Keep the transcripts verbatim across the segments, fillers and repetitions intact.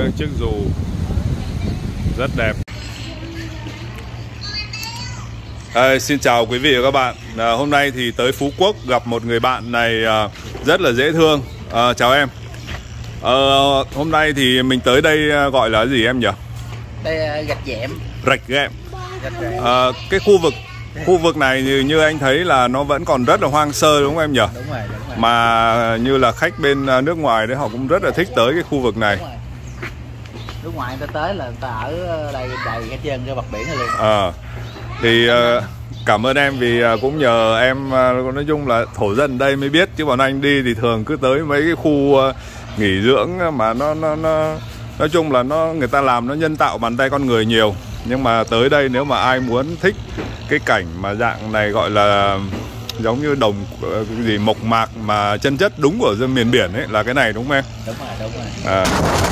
chiếc dù rất đẹp. À, xin chào quý vị và các bạn. À, hôm nay thì tới Phú Quốc gặp một người bạn này à, rất là dễ thương. À, chào em. À, hôm nay thì mình tới đây à, gọi là gì em nhỉ? Đây gạch dẹm. Rạch Ghẹm. À, cái khu vực khu vực này như, như anh thấy là nó vẫn còn rất là hoang sơ đúng không em nhỉ? Đúng rồi, đúng rồi. Mà như là khách bên nước ngoài đấy họ cũng rất là thích tới cái khu vực này. Nước ngoài người ta tới là người ta ở đây đầy cái chân cái mặt biển này luôn. À, thì uh, cảm ơn em vì uh, cũng nhờ em uh, nói chung là thổ dân đây mới biết, chứ bọn anh đi thì thường cứ tới mấy cái khu uh, nghỉ dưỡng mà nó nó nó nói chung là nó người ta làm nó nhân tạo bàn tay con người nhiều. Nhưng mà tới đây nếu mà ai muốn thích cái cảnh mà dạng này gọi là giống như đồng cái gì mộc mạc mà chân chất đúng của dân miền biển ấy là cái này đúng không em? Đúng rồi, đúng rồi. À.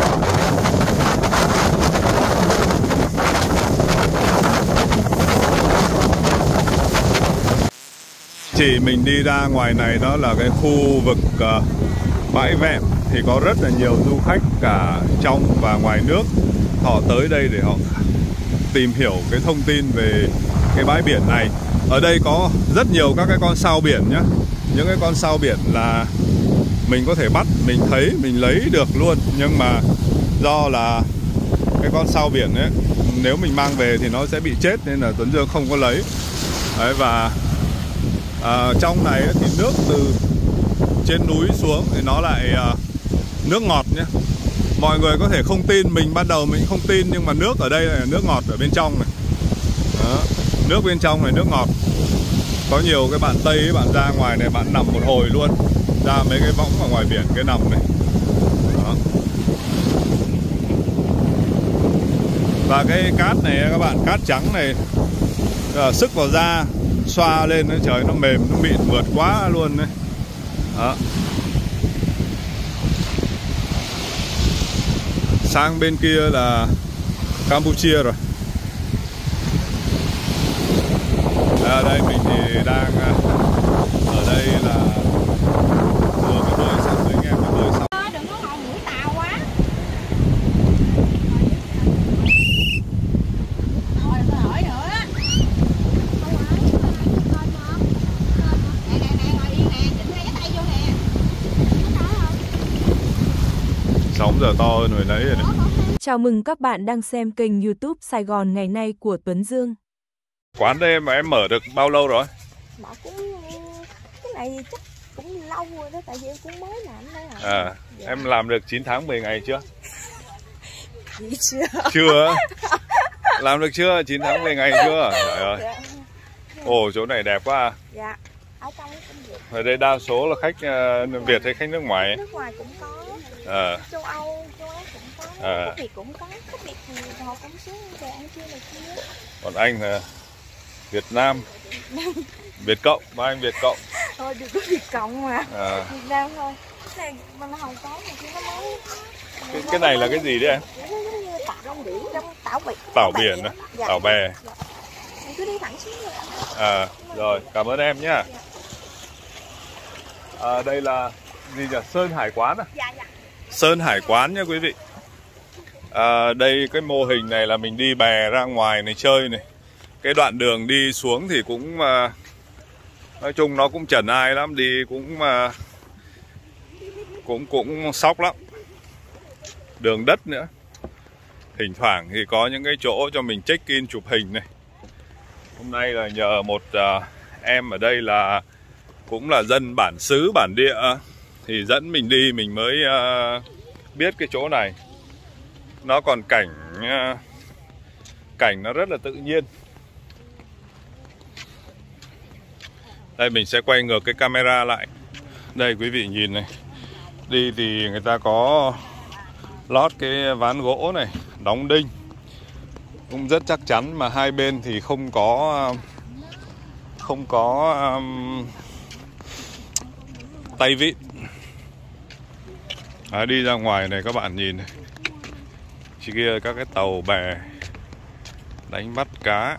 Chỉ mình đi ra ngoài này đó là cái khu vực uh, bãi Vẹm thì có rất là nhiều du khách cả trong và ngoài nước họ tới đây để họ tìm hiểu cái thông tin về cái bãi biển này. Ở đây có rất nhiều các cái con sao biển nhá. Những cái con sao biển là mình có thể bắt, mình thấy, mình lấy được luôn. Nhưng mà do là cái con sao biển ấy, nếu mình mang về thì nó sẽ bị chết nên là Tuấn Dương không có lấy. Đấy, và à, trong này thì nước từ trên núi xuống thì nó lại à, nước ngọt nhé. Mọi người có thể không tin, mình ban đầu mình không tin, nhưng mà nước ở đây là nước ngọt ở bên trong này. Đó, nước bên trong này nước ngọt. Có nhiều cái bạn Tây ấy, bạn ra ngoài này bạn nằm một hồi luôn, ra mấy cái võng ở ngoài biển cái nằm này. Đó. Và cái cát này các bạn, cát trắng này à, sức vào da xoa lên nó trời nó mềm, nó mịn mượt quá luôn đấy. Đó. Sang bên kia là Campuchia rồi. À, đây mình thì đang ở đây là vừa mới bơi xong với anh em mới bơi xong. Đừng có ngồi mũi tàu quá. Rồi tôi hỏi nữa á. Nè nè nè, ngồi yên nè, chỉnh hai cái tay vô nè. Sóng giờ to hơn hồi nãy rồi đấy. Chào mừng các bạn đang xem kênh YouTube Sài Gòn ngày nay của Tuấn Dương. Quán đây mà em mở được bao lâu rồi? Mở cũng cái này chắc cũng lâu rồi đó, tại vì em cũng mới làm đây hả? À, dạ. Em làm được chín tháng mười ngày chưa? Gì chưa? Chưa. Làm được chưa? chín tháng mười ngày chưa? Trời ơi. Dạ. Ồ, chỗ này đẹp quá à. Dạ. Ở trong cũng Việt. Ở đây đa số là khách uh, Việt hay khách nước ngoài? Nước ngoài cũng có. À. Châu Âu, châu Á cũng có. À. Khách Việt cũng có. Khách Việt thì họ cũng xuống về ăn trưa này kia. Còn anh là Việt Nam. Việt Cộng, ba anh Việt Cộng. Thôi đừng có Việt Cộng mà. À. Việt Nam thôi. Cái này mình không có mà chứ nó mới. Cái, cái này là cái gì đấy em? Tảo biển, tảo biển. Tảo biển, à? Dạ. Tảo bè. Dạ. Mình cứ đi thẳng xuống rồi. À, rồi, cảm ơn em nhá. À, đây là gì nhỉ? Sơn Hải Quán à? Dạ, dạ. Sơn Hải Quán nha quý vị. À, đây cái mô hình này là mình đi bè ra ngoài này chơi này. Cái đoạn đường đi xuống thì cũng uh, nói chung nó cũng chần ai lắm, đi cũng uh, cũng cũng sóc lắm. Đường đất nữa. Thỉnh thoảng thì có những cái chỗ cho mình check in chụp hình này. Hôm nay là nhờ một uh, em ở đây là cũng là dân bản xứ bản địa thì dẫn mình đi, mình mới uh, biết cái chỗ này. Nó còn cảnh uh, cảnh nó rất là tự nhiên. Đây mình sẽ quay ngược cái camera lại. Đây quý vị nhìn này. Đi thì người ta có lót cái ván gỗ này, đóng đinh cũng rất chắc chắn, mà hai bên thì không có không có um, tay vịn. À, đi ra ngoài này các bạn nhìn này, chỉ kia các cái tàu bè đánh bắt cá.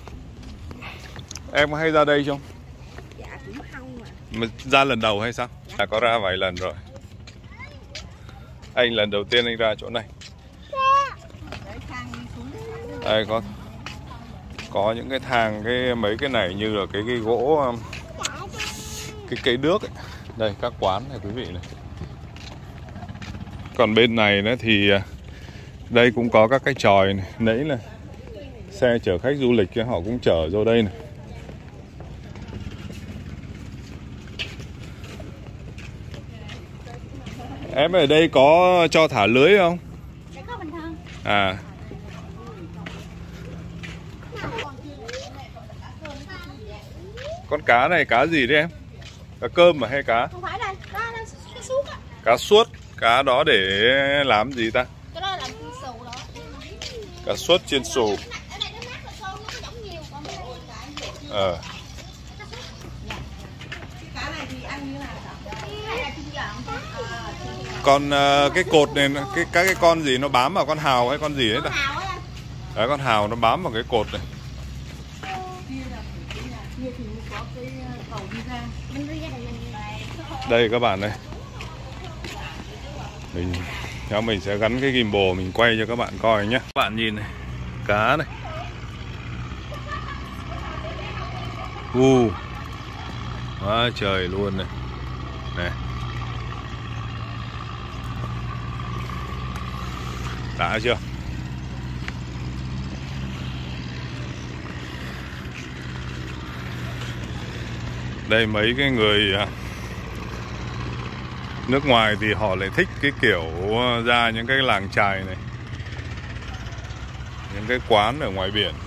Em có hay ra đây không? Dạ cũng không mà. Mà ra lần đầu hay sao? Dạ Đã có ra vài lần rồi. Anh lần đầu tiên anh ra chỗ này. Đây có có những cái thang, cái mấy cái này như là cái cái gỗ, cái cây đước ấy. Đây các quán này quý vị này. Còn bên này nữa thì đây cũng có các cái chòi này. Nãy là xe chở khách du lịch họ cũng chở vô đây này. Em ở đây có cho thả lưới không? À. Con cá này cá gì đấy em? Cá cơm mà hay cá? Không phải đây, đó là cá suốt á. Cá suốt, cá đó để làm gì ta? Cái đó là làm chiên xù đó. Cá suốt chiên xù. Ờ. Còn uh, cái cột này, cái các cái con gì nó bám vào con hào hay con gì đấy ta? Đấy, con hào nó bám vào cái cột này. Đây các bạn này. Mình theo mình sẽ gắn cái gimbal mình quay cho các bạn coi nhé. Các bạn nhìn này, cá này. U. Uh, quá trời luôn này. Này. Đã chưa? Đây mấy cái người nước ngoài thì họ lại thích cái kiểu ra những cái làng chài này, những cái quán ở ngoài biển.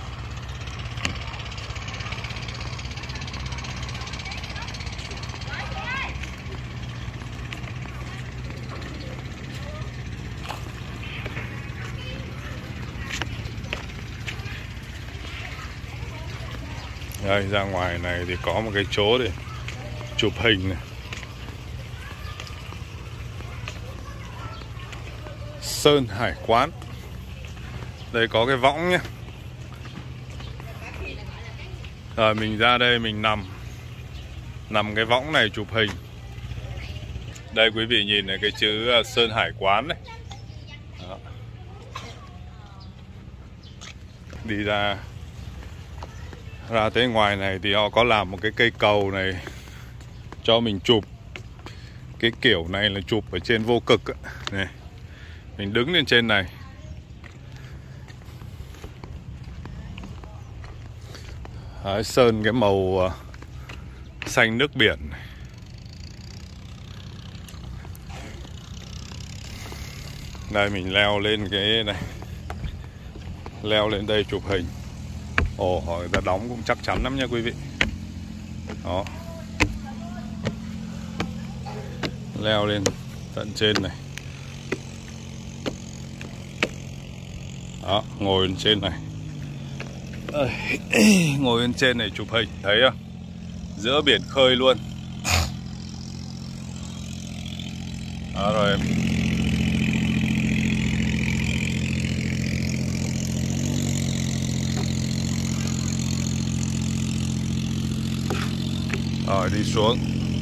Đây, ra ngoài này thì có một cái chỗ để chụp hình này. Sơn Hải Quán. Đây có cái võng nhé. Rồi mình ra đây mình nằm Nằm cái võng này chụp hình. Đây quý vị nhìn này, cái chữ Sơn Hải Quán này. Đó. Đi ra Ra tới ngoài này thì họ có làm một cái cây cầu này cho mình chụp. Cái kiểu này là chụp ở trên vô cực ấy. Này. Mình đứng lên trên này. Đấy, sơn cái màu xanh nước biển này. Đây mình leo lên cái này. Leo lên đây chụp hình. Ồ, họ người ta đóng cũng chắc chắn lắm nha quý vị. Đó. Leo lên tận trên này. Đó, ngồi lên trên này. Ngồi lên trên này chụp hình. Thấy không? Giữa biển khơi luôn. Đó rồi. Rồi đi xuống.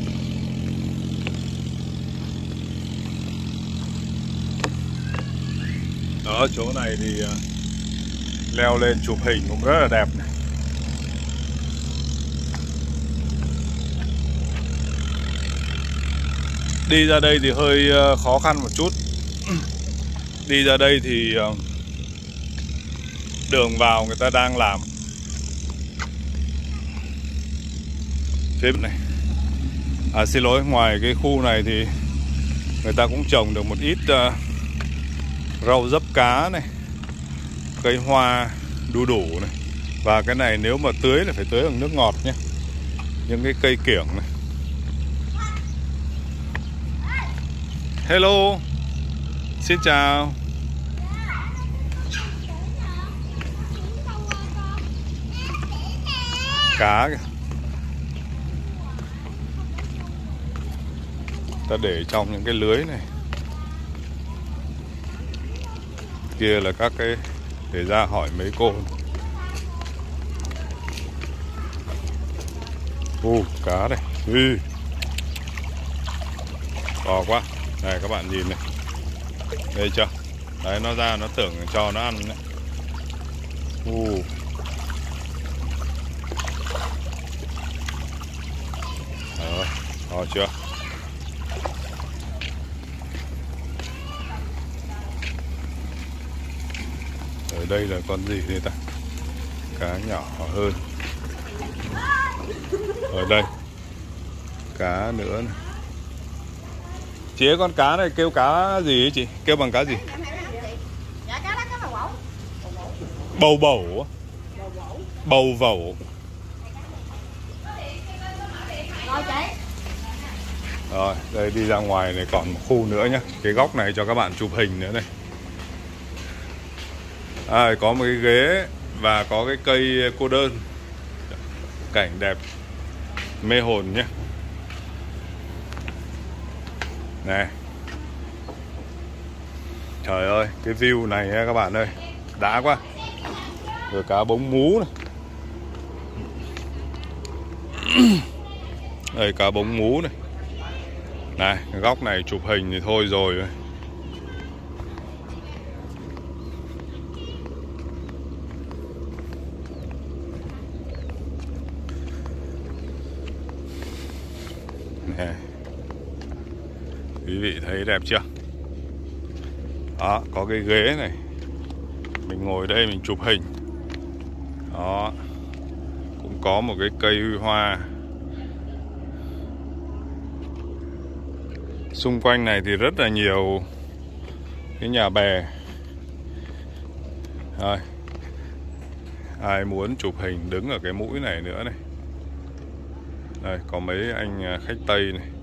Đó, chỗ này thì leo lên chụp hình cũng rất là đẹp này. Đi ra đây thì hơi khó khăn một chút. Đi ra đây thì đường vào người ta đang làm. Phía này. À xin lỗi, ngoài cái khu này thì người ta cũng trồng được một ít uh, rau dấp cá này, cây hoa đu đủ này. Và cái này nếu mà tưới là phải tưới bằng nước ngọt nhé. Những cái cây kiểng này. Hello. Xin chào. Cá kìa. Ta để trong những cái lưới này. Kia là các cái để ra hỏi mấy cô. Ô, cá này. Ui. To quá. Này các bạn nhìn này. Đây chưa? Đấy, nó ra nó tưởng cho nó ăn đấy. Uh. Đó, to chưa? Ở đây là con gì đây ta? Cá nhỏ hơn. Ở đây cá nữa này. Chị ơi, con cá này kêu cá gì ấy chị? Kêu bằng cá gì? Bầu bầu. Bầu vẩu. Rồi, đây đi ra ngoài này còn một khu nữa nhá. Cái góc này cho các bạn chụp hình nữa này. À, có một cái ghế và có cái cây cô đơn. Cảnh đẹp mê hồn nhé. Này. Trời ơi, cái view này các bạn ơi, đã quá. Rồi cá bống mú này. Đây cá bống mú này. Này, cái góc này chụp hình thì thôi rồi. Này. Quý vị thấy đẹp chưa? Đó, có cái ghế này. Mình ngồi đây mình chụp hình. Đó. Cũng có một cái cây hoa. Xung quanh này thì rất là nhiều cái nhà bè. Rồi. Ai muốn chụp hình đứng ở cái mũi này nữa này. Đây, có mấy anh khách Tây này.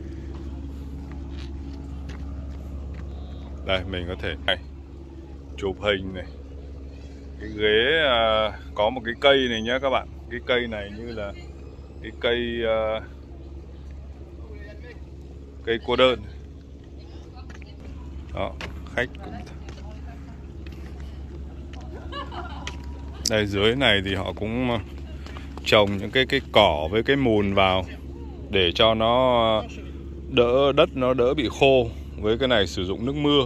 Đây, mình có thể này, chụp hình này. Cái ghế à, có một cái cây này nhá các bạn. Cái cây này như là cái cây à, cây cô đơn. Đó, khách cũng. Đây dưới này thì họ cũng trồng những cái cái cỏ với cái mùn vào để cho nó đỡ đất nó đỡ bị khô. Với cái này sử dụng nước mưa.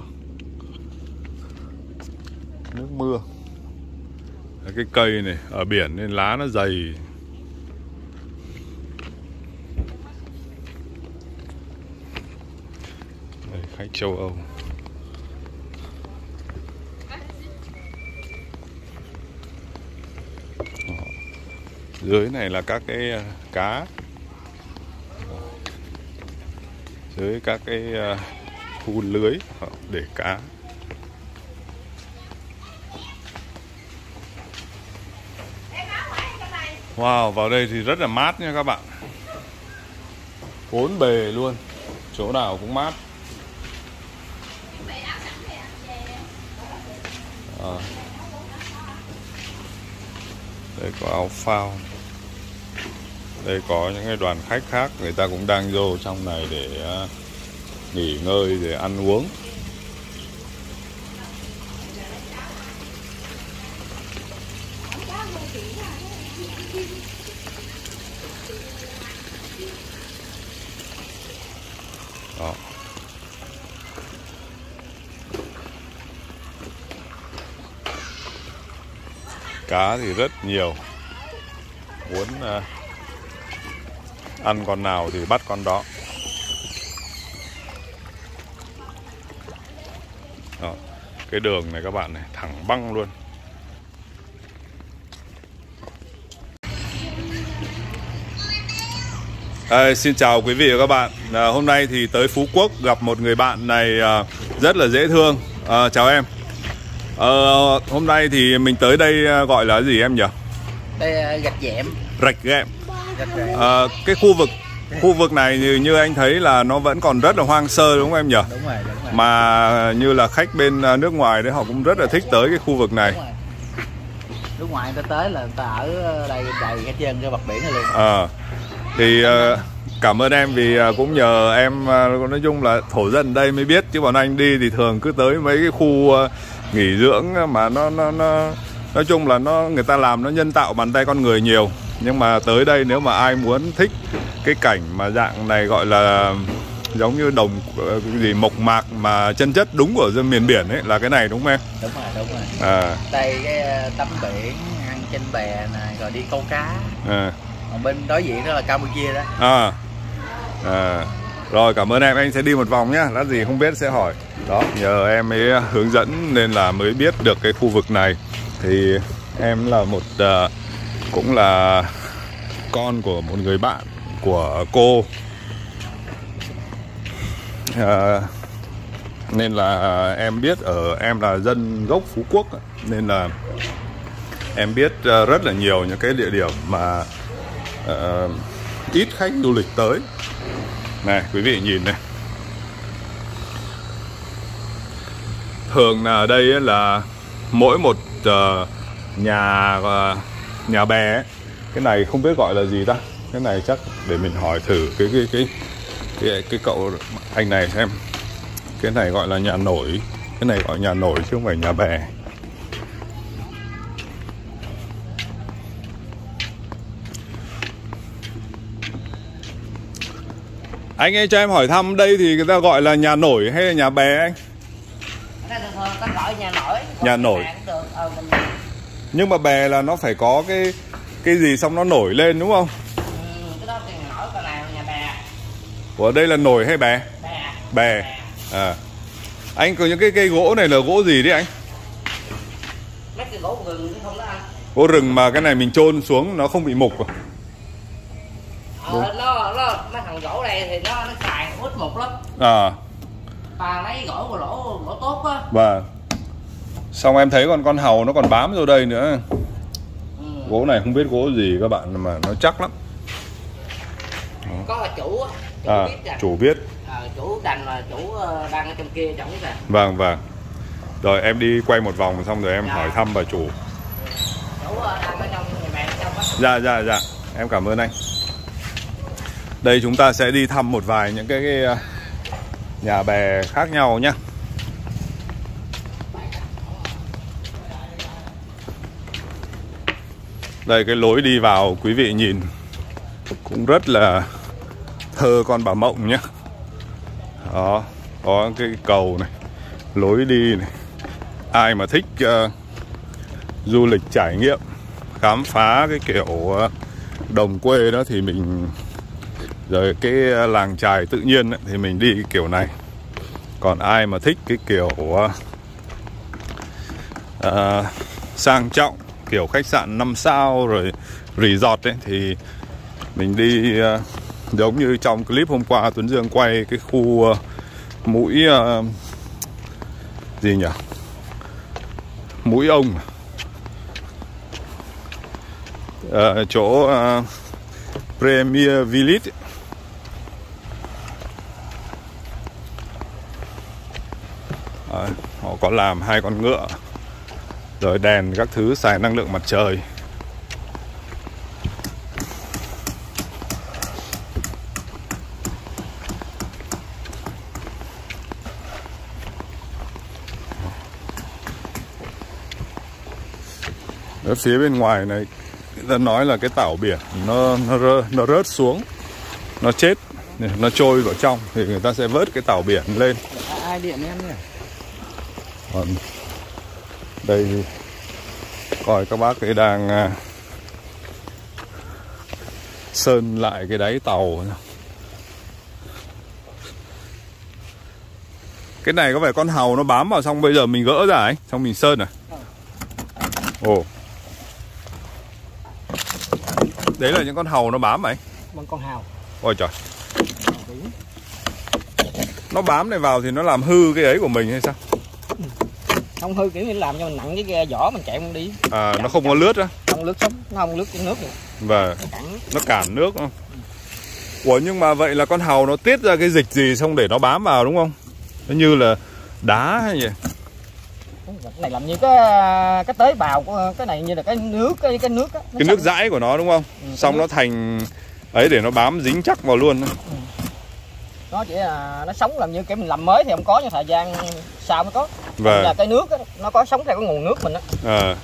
Nước mưa. Cái cây này ở biển nên lá nó dày. Đây, khách châu Âu. Đó. Dưới này là các cái cá. Dưới các cái khu lưới để cá. Wow, vào đây thì rất là mát nha các bạn. Bốn bề luôn. Chỗ nào cũng mát. À. Đây có áo phao. Đây có những cái đoàn khách khác. Người ta cũng đang vô trong này để nghỉ ngơi, để ăn uống. Đó. Cá thì rất nhiều. Muốn uh, ăn con nào thì bắt con đó. Đó. Cái đường này các bạn này thẳng băng luôn. À, xin chào quý vị và các bạn. À, hôm nay thì tới Phú Quốc gặp một người bạn này à, rất là dễ thương. À, chào em. À, hôm nay thì mình tới đây à, gọi là gì em nhỉ? Đây gạch dẹm. Rạch Ghẹm. À, cái khu vực khu vực này như, như anh thấy là nó vẫn còn rất là hoang sơ đúng không em nhỉ? Đúng rồi, đúng rồi. Mà như là khách bên nước ngoài đấy họ cũng rất là thích tới cái khu vực này. Nước ngoài người ta tới là người ta ở đây đầy hết trơn cái mặt biển này luôn. À, thì uh, cảm ơn em vì uh, cũng nhờ em uh, nói chung là thổ dân đây mới biết, chứ bọn anh đi thì thường cứ tới mấy cái khu uh, nghỉ dưỡng mà nó nó nó nói chung là nó người ta làm nó nhân tạo bàn tay con người nhiều. Nhưng mà tới đây nếu mà ai muốn thích cái cảnh mà dạng này gọi là giống như đồng cái gì mộc mạc mà chân chất đúng của dân miền biển ấy, là cái này đúng không em? Đúng rồi, đúng rồi. À. Đây cái tắm biển, ăn trên bè này, rồi đi câu cá. À. Còn bên đối diện đó là Campuchia đó. À. À. Rồi, cảm ơn em, anh sẽ đi một vòng nhá, lát gì không biết sẽ hỏi. Đó, nhờ em ấy hướng dẫn nên là mới biết được cái khu vực này. Thì em là một uh, cũng là con của một người bạn của cô. Uh, nên là em biết ở em là dân gốc Phú Quốc, nên là em biết uh, rất là nhiều những cái địa điểm mà uh, ít khách du lịch tới. Này quý vị nhìn này, thường là ở đây là mỗi một uh, nhà uh, nhà bè ấy. Cái này không biết gọi là gì ta, cái này chắc để mình hỏi thử cái cái cái cái, cái cậu anh này xem. Cái này gọi là nhà nổi, cái này gọi nhà nổi chứ không phải nhà bè. Anh ơi cho em hỏi thăm, đây thì người ta gọi là nhà nổi hay là nhà bè anh? Ta gọi nhà nổi. Nhà nổi. Ờ, mình... Nhưng mà bè là nó phải có cái cái gì xong nó nổi lên đúng không? Ừ, cái đó thì nhà nổi, còn này là nhà bè. Ủa đây là nổi hay bè? Bè. Bè. À. Anh có những cái cây gỗ này là gỗ gì đấy anh? Mấy cái gỗ rừng chứ không đó anh. Gỗ rừng mà cái này mình chôn xuống nó không bị mục à? Ờ, nó, nó, mấy thằng gỗ này thì nó, nó xài ít mục lắm. À. Toàn lấy gỗ của lỗ, gỗ tốt á. Và xong em thấy còn con hàu nó còn bám vô đây nữa. Ừ. Gỗ này không biết gỗ gì các bạn mà nó chắc lắm. Đó. Có là chủ á. Chủ à, biết à. Chủ biết. À, chủ đành là chủ đang ở trong kia chẳng biết à. Vâng vâng. Rồi em đi quay một vòng xong rồi em dạ. hỏi thăm bà chủ. Chủ đang ở trong nhà bè trong đó. Dạ dạ dạ. Em cảm ơn anh. Đây chúng ta sẽ đi thăm một vài những cái, cái nhà bè khác nhau nhé. Đây cái lối đi vào quý vị nhìn cũng rất là thơ con bà Mộng nhé. Đó, có cái cầu này, lối đi này. Ai mà thích uh, du lịch trải nghiệm, khám phá cái kiểu uh, đồng quê đó thì mình, rồi cái làng chài tự nhiên ấy, thì mình đi cái kiểu này. Còn ai mà thích cái kiểu uh, uh, sang trọng, kiểu khách sạn năm sao rồi resort ấy, thì mình đi uh, giống như trong clip hôm qua Tuấn Dương quay cái khu uh, mũi uh, gì nhỉ, mũi ông, uh, chỗ uh, Premier Village. À, họ có làm hai con ngựa, rồi đèn các thứ xài năng lượng mặt trời. Ở phía bên ngoài này người ta nói là cái tảo biển nó nó rơ, nó rớt xuống, nó chết, nó trôi vào trong thì người ta sẽ vớt cái tảo biển lên. Ai điện em nhỉ? Còn đây thì coi các bác ấy đang uh, sơn lại cái đáy tàu. Cái này có phải con hàu nó bám vào xong bây giờ mình gỡ ra ấy, xong mình sơn à? Ồ. Đấy là những con hàu nó bám ấy. Bằng con hàu. Ôi trời. Nó bám này vào thì nó làm hư cái ấy của mình hay sao? Không hư, kiểu như làm cho mình nặng cái vỏ mình chạy không đi. À, nó không có lướt á? Không lướt sống, nó không lướt cái nước được. Và nó cản, nó cản nước không? Ủa nhưng mà vậy là con hàu nó tiết ra cái dịch gì xong để nó bám vào đúng không? Nó như là đá hay gì? Cái này làm như cái cái tế bào của cái này, như là cái nước cái cái nước á. Cái nước dãi của nó đúng không? Ừ, xong nó thành ấy để nó bám dính chắc vào luôn. Ừ. Nó chỉ là nó sống làm như kiểu mình làm mới thì không có, nhưng thời gian sau mới có. Và là cái nước á, nó có sống theo cái nguồn nước mình á. À.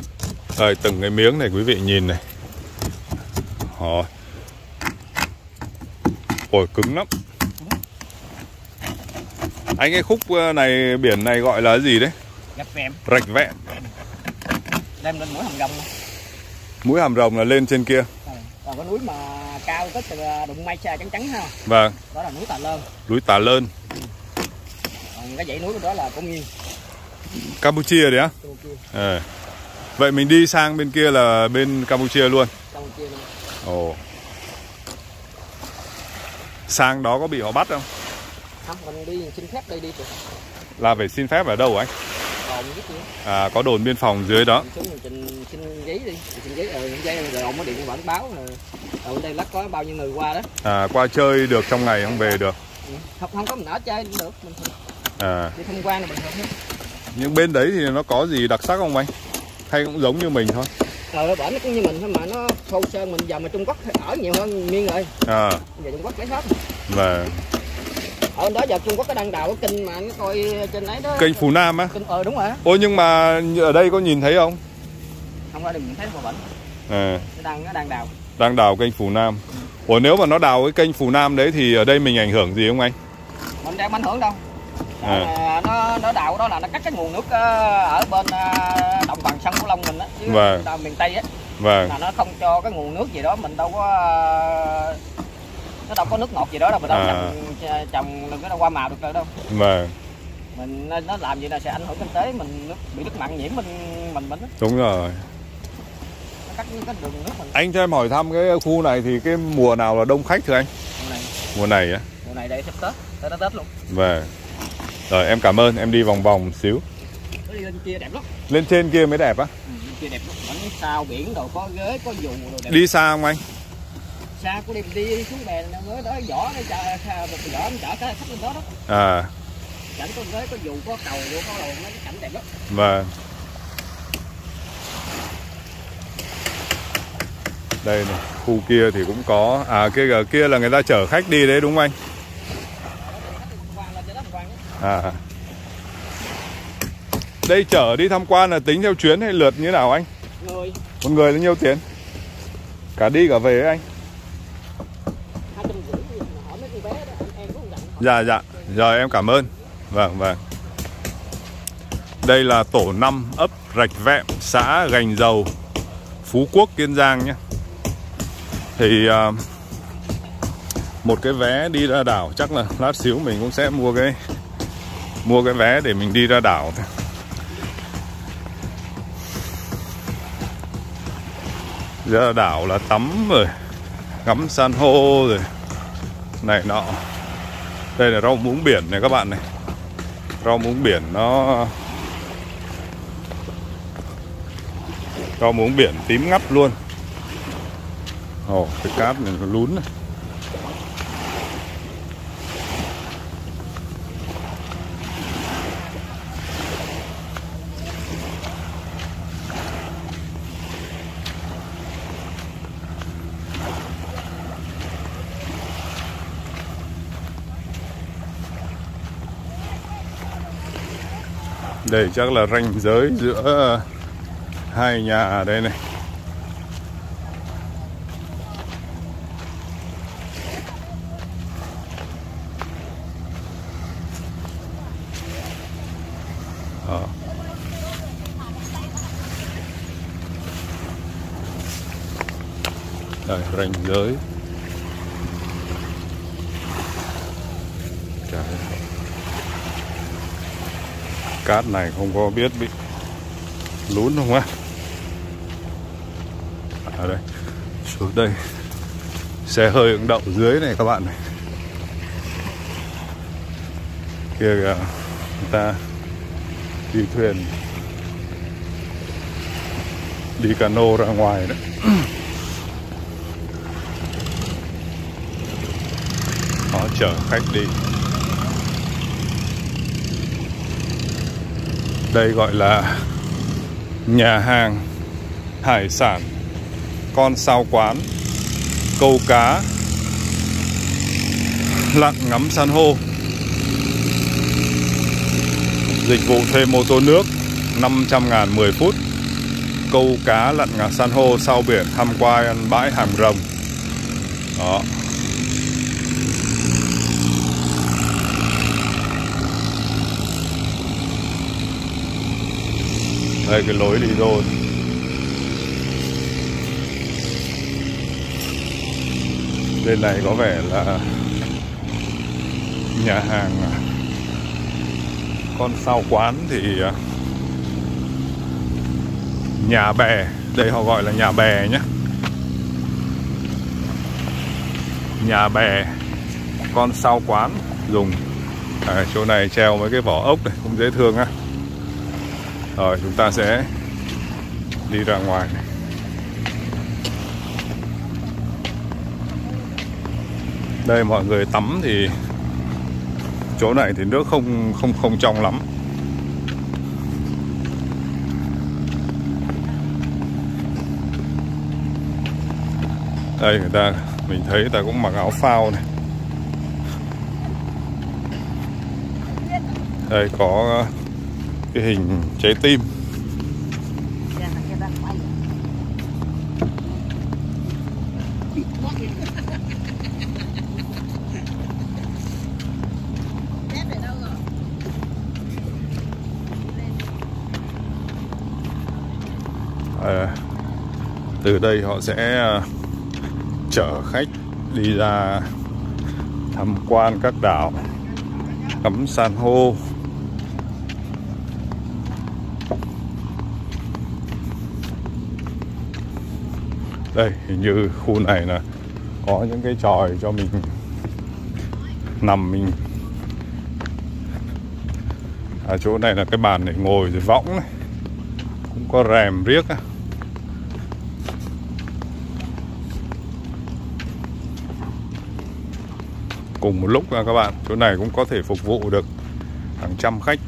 Rồi từng cái miếng này quý vị nhìn này. Rồi. Ôi cứng lắm. Anh cái khúc này biển này gọi là gì đấy? Rạch Vẹm. Rạch Vẹm. Đem lên mũi Hàm Rồng. Mũi Hàm Rồng là lên trên kia. À, còn cái núi mà cao tới từ đụng mây xa trắng trắng ha. Vâng. Đó là núi Tà Lơn. Núi Tà Lơn. Còn cái dãy núi đó là Công Nhiên. Campuchia đấy á? Campuchia. À. Vậy mình đi sang bên kia là bên Campuchia luôn. Campuchia luôn. Ồ. Sang đó có bị họ bắt không? Không, mình đi xin phép đây đi. Là phải xin phép ở đâu anh? Đồn với kia. À, có đồn biên phòng dưới đó. Mình xuống mình trình xin giấy đi, xin giấy rồi giấy rồi ông mới điện bản báo rồi. Ở bên đây lắc có bao nhiêu người qua đó. À, qua chơi được trong ngày không về được. Ừ. Không không có mình ở chơi cũng được, mình À. đi tham quan là bình thường hết. Nhưng bên đấy thì nó có gì đặc sắc không anh? Hay cũng giống như mình thôi? Ờ, bởi nó cũng như mình thôi mà nó thô sơn mình giờ mà Trung Quốc ở nhiều hơn miên rồi. À. Giờ Trung Quốc lấy hết. Và Ở đó giờ Trung Quốc có đang đào cái kênh mà nó coi trên đấy đó. kênh Phú Nam á? Kênh, ờ đúng rồi. Ôi nhưng mà ở đây có nhìn thấy không? Không ra đây mình thấy mà bệnh. À. Nó đang nó đang đào. Đang đào kênh Phú Nam. Ủa nếu mà nó đào cái kênh Phú Nam đấy thì ở đây mình ảnh hưởng gì không anh? Mình đang ảnh hưởng đâu. À. nó nó đào đó là nó cắt cái nguồn nước ở bên đồng bằng sông Cửu Long mình á, chứ vâng. đào miền Tây á. Vâng. Là nó không cho cái nguồn nước gì đó mình đâu có, nó đâu có nước ngọt gì đó đâu, mình đâu à. trồng trồng đừng có qua màu được đâu. Vâng. Mình nó làm gì là sẽ ảnh hưởng kinh tế mình, nước bị nước mặn nhiễm mình mình mình. Đúng rồi. Nó cắt cái đường nước mình. Anh cho em hỏi thăm cái khu này thì cái mùa nào là đông khách thưa anh? Mùa này. Mùa này á? Mùa này đây sắp Tết, Tết Tết luôn. Vâng. Rồi em cảm ơn, em đi vòng vòng một xíu. Đi lên kia đẹp lắm. Lên trên kia mới đẹp á? Ừ, lên kia đẹp lắm. Ở sao biển đồ có ghế, có dù đồ đẹp. Đi xa không anh? Xa của đi mình đi xuống bè này mới đó vỏ để chở một vỏ chở cái khách lên đó đó. À. Cảnh có ghế, có dù, có cầu, có đồ, mấy cái cảnh đẹp lắm. Vâng. Đây này, khu kia thì cũng có. À kia kia là người ta chở khách đi đấy đúng không anh? À. Đây chở đi tham quan là tính theo chuyến hay lượt như thế nào anh? Người. Một người là nhiêu tiền? Cả đi cả về anh? hai trăm rưỡi hỏi mấy con bé đó, em có dặn. Dạ dạ, rồi em cảm ơn. Vâng vâng. Đây là tổ năm ấp Rạch Vẹm, xã Gành Dầu, Phú Quốc, Kiên Giang nhé. Thì uh, một cái vé đi ra đảo chắc là lát xíu mình cũng sẽ mua cái mua cái vé để mình đi ra đảo thôi. Ra đảo là tắm rồi, ngắm san hô rồi này nọ. Đây là rau muống biển này các bạn này. Rau muống biển nó rau muống biển tím ngắt luôn. Ồ, cái cát này nó lún này. Đây chắc là ranh giới giữa hai nhà ở đây này. Đó. Đây ranh giới. Trời. Cát này không có biết bị lún không á. Ở đây, xuống đây xe hơi cũng đậu dưới này các bạn này. Kia kìa, người ta đi thuyền, đi cano ra ngoài đấy. Họ chở khách đi. Đây gọi là nhà hàng hải sản Con Sao Quán, câu cá, lặn ngắm san hô, dịch vụ thuê mô tô nước năm trăm ngàn mười phút, câu cá lặn ngắm san hô sau biển, tham quan bãi Hàm Rồng. Đó. Đây cái lối đi rồi. Bên này có vẻ là nhà hàng. Con sau quán thì nhà bè, đây họ gọi là nhà bè nhé. Nhà bè con sau quán dùng. À, chỗ này treo mấy cái vỏ ốc này cũng dễ thương á. Rồi chúng ta sẽ đi ra ngoài này. Đây mọi người tắm thì chỗ này thì nước không không không trong lắm. Đây người ta, mình thấy người ta cũng mặc áo phao này. Đây có cái hình trái tim. À, từ đây họ sẽ chở khách đi ra tham quan các đảo, ngắm san hô. Đây hình như khu này là có những cái chòi cho mình nằm mình. À, chỗ này là cái bàn để ngồi rồi võng này, cũng có rèm riếc á. Cùng một lúc các bạn, chỗ này cũng có thể phục vụ được hàng trăm khách.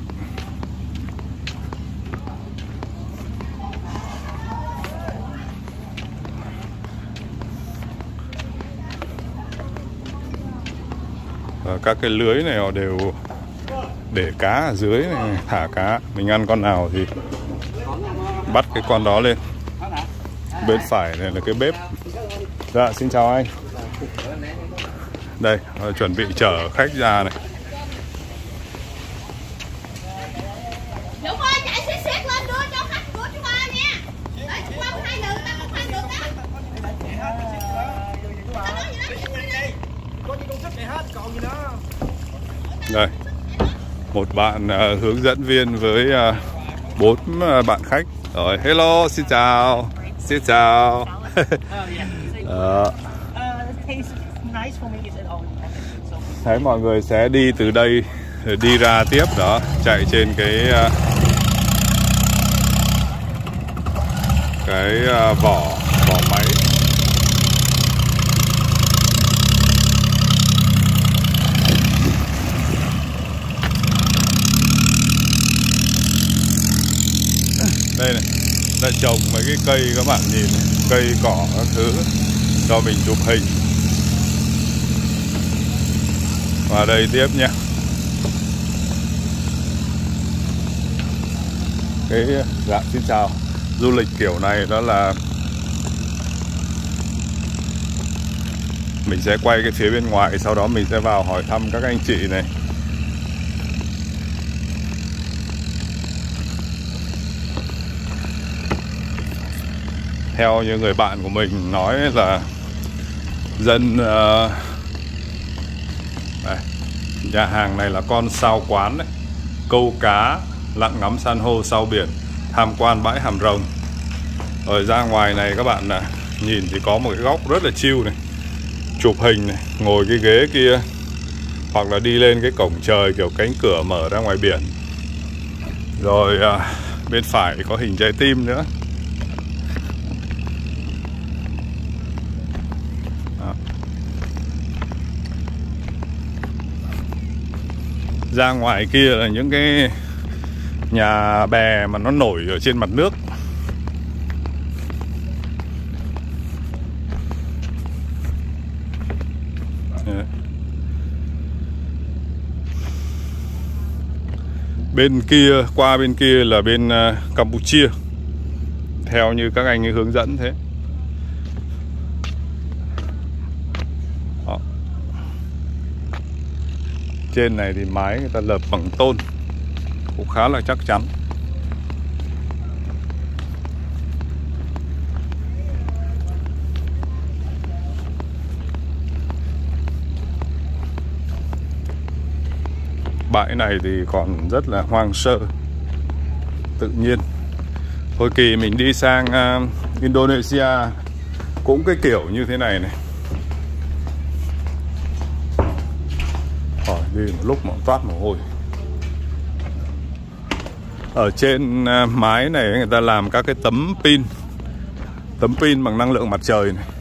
Và các cái lưới này họ đều để cá ở dưới này, thả cá. Mình ăn con nào thì bắt cái con đó lên. Bên phải này là cái bếp. Dạ xin chào anh. Đây chuẩn bị chở khách ra này. Dũng ơi chạy xếp xếp lên đưa cho khách của chú ba nha. Đấy chú ba hai lượt ta không hai lượt đó. Có gì công thức này hết còn gì nữa. Đây một bạn uh, hướng dẫn viên với uh, bốn uh, bạn khách. Rồi hello xin chào. Xin chào. Đó. Thấy mọi người sẽ đi từ đây đi ra tiếp đó, chạy trên cái cái vỏ vỏ máy. Đây này, đã trồng mấy cái cây các bạn nhìn này, cây cỏ các thứ cho mình chụp hình. Vào đây tiếp nha. Cái dạ xin chào. Du lịch kiểu này đó là mình sẽ quay cái phía bên ngoài, sau đó mình sẽ vào hỏi thăm các anh chị này. Theo như người bạn của mình nói là dân uh, đây, nhà hàng này là con sao quán đấy, câu cá, lặn ngắm san hô sau biển, tham quan bãi Hàm Rồng. Rồi ra ngoài này các bạn là nhìn thì có một cái góc rất là chill này, chụp hình này, ngồi cái ghế kia, hoặc là đi lên cái cổng trời kiểu cánh cửa mở ra ngoài biển. Rồi à, bên phải có hình trái tim nữa. Đó. Ra ngoài kia là những cái nhà bè mà nó nổi ở trên mặt nước. Bên kia, qua bên kia là bên uh, Campuchia, theo như các anh ấy hướng dẫn thế. Đó. Trên này thì mái người ta lợp bằng tôn, cũng khá là chắc chắn. bãi này thì còn rất là hoang sơ, tự nhiên. Hồi kỳ mình đi sang uh, Indonesia cũng cái kiểu như thế này này. Rồi đi một lúc mà toát mồ hôi. Ở trên uh, mái này người ta làm các cái tấm pin, tấm pin bằng năng lượng mặt trời này.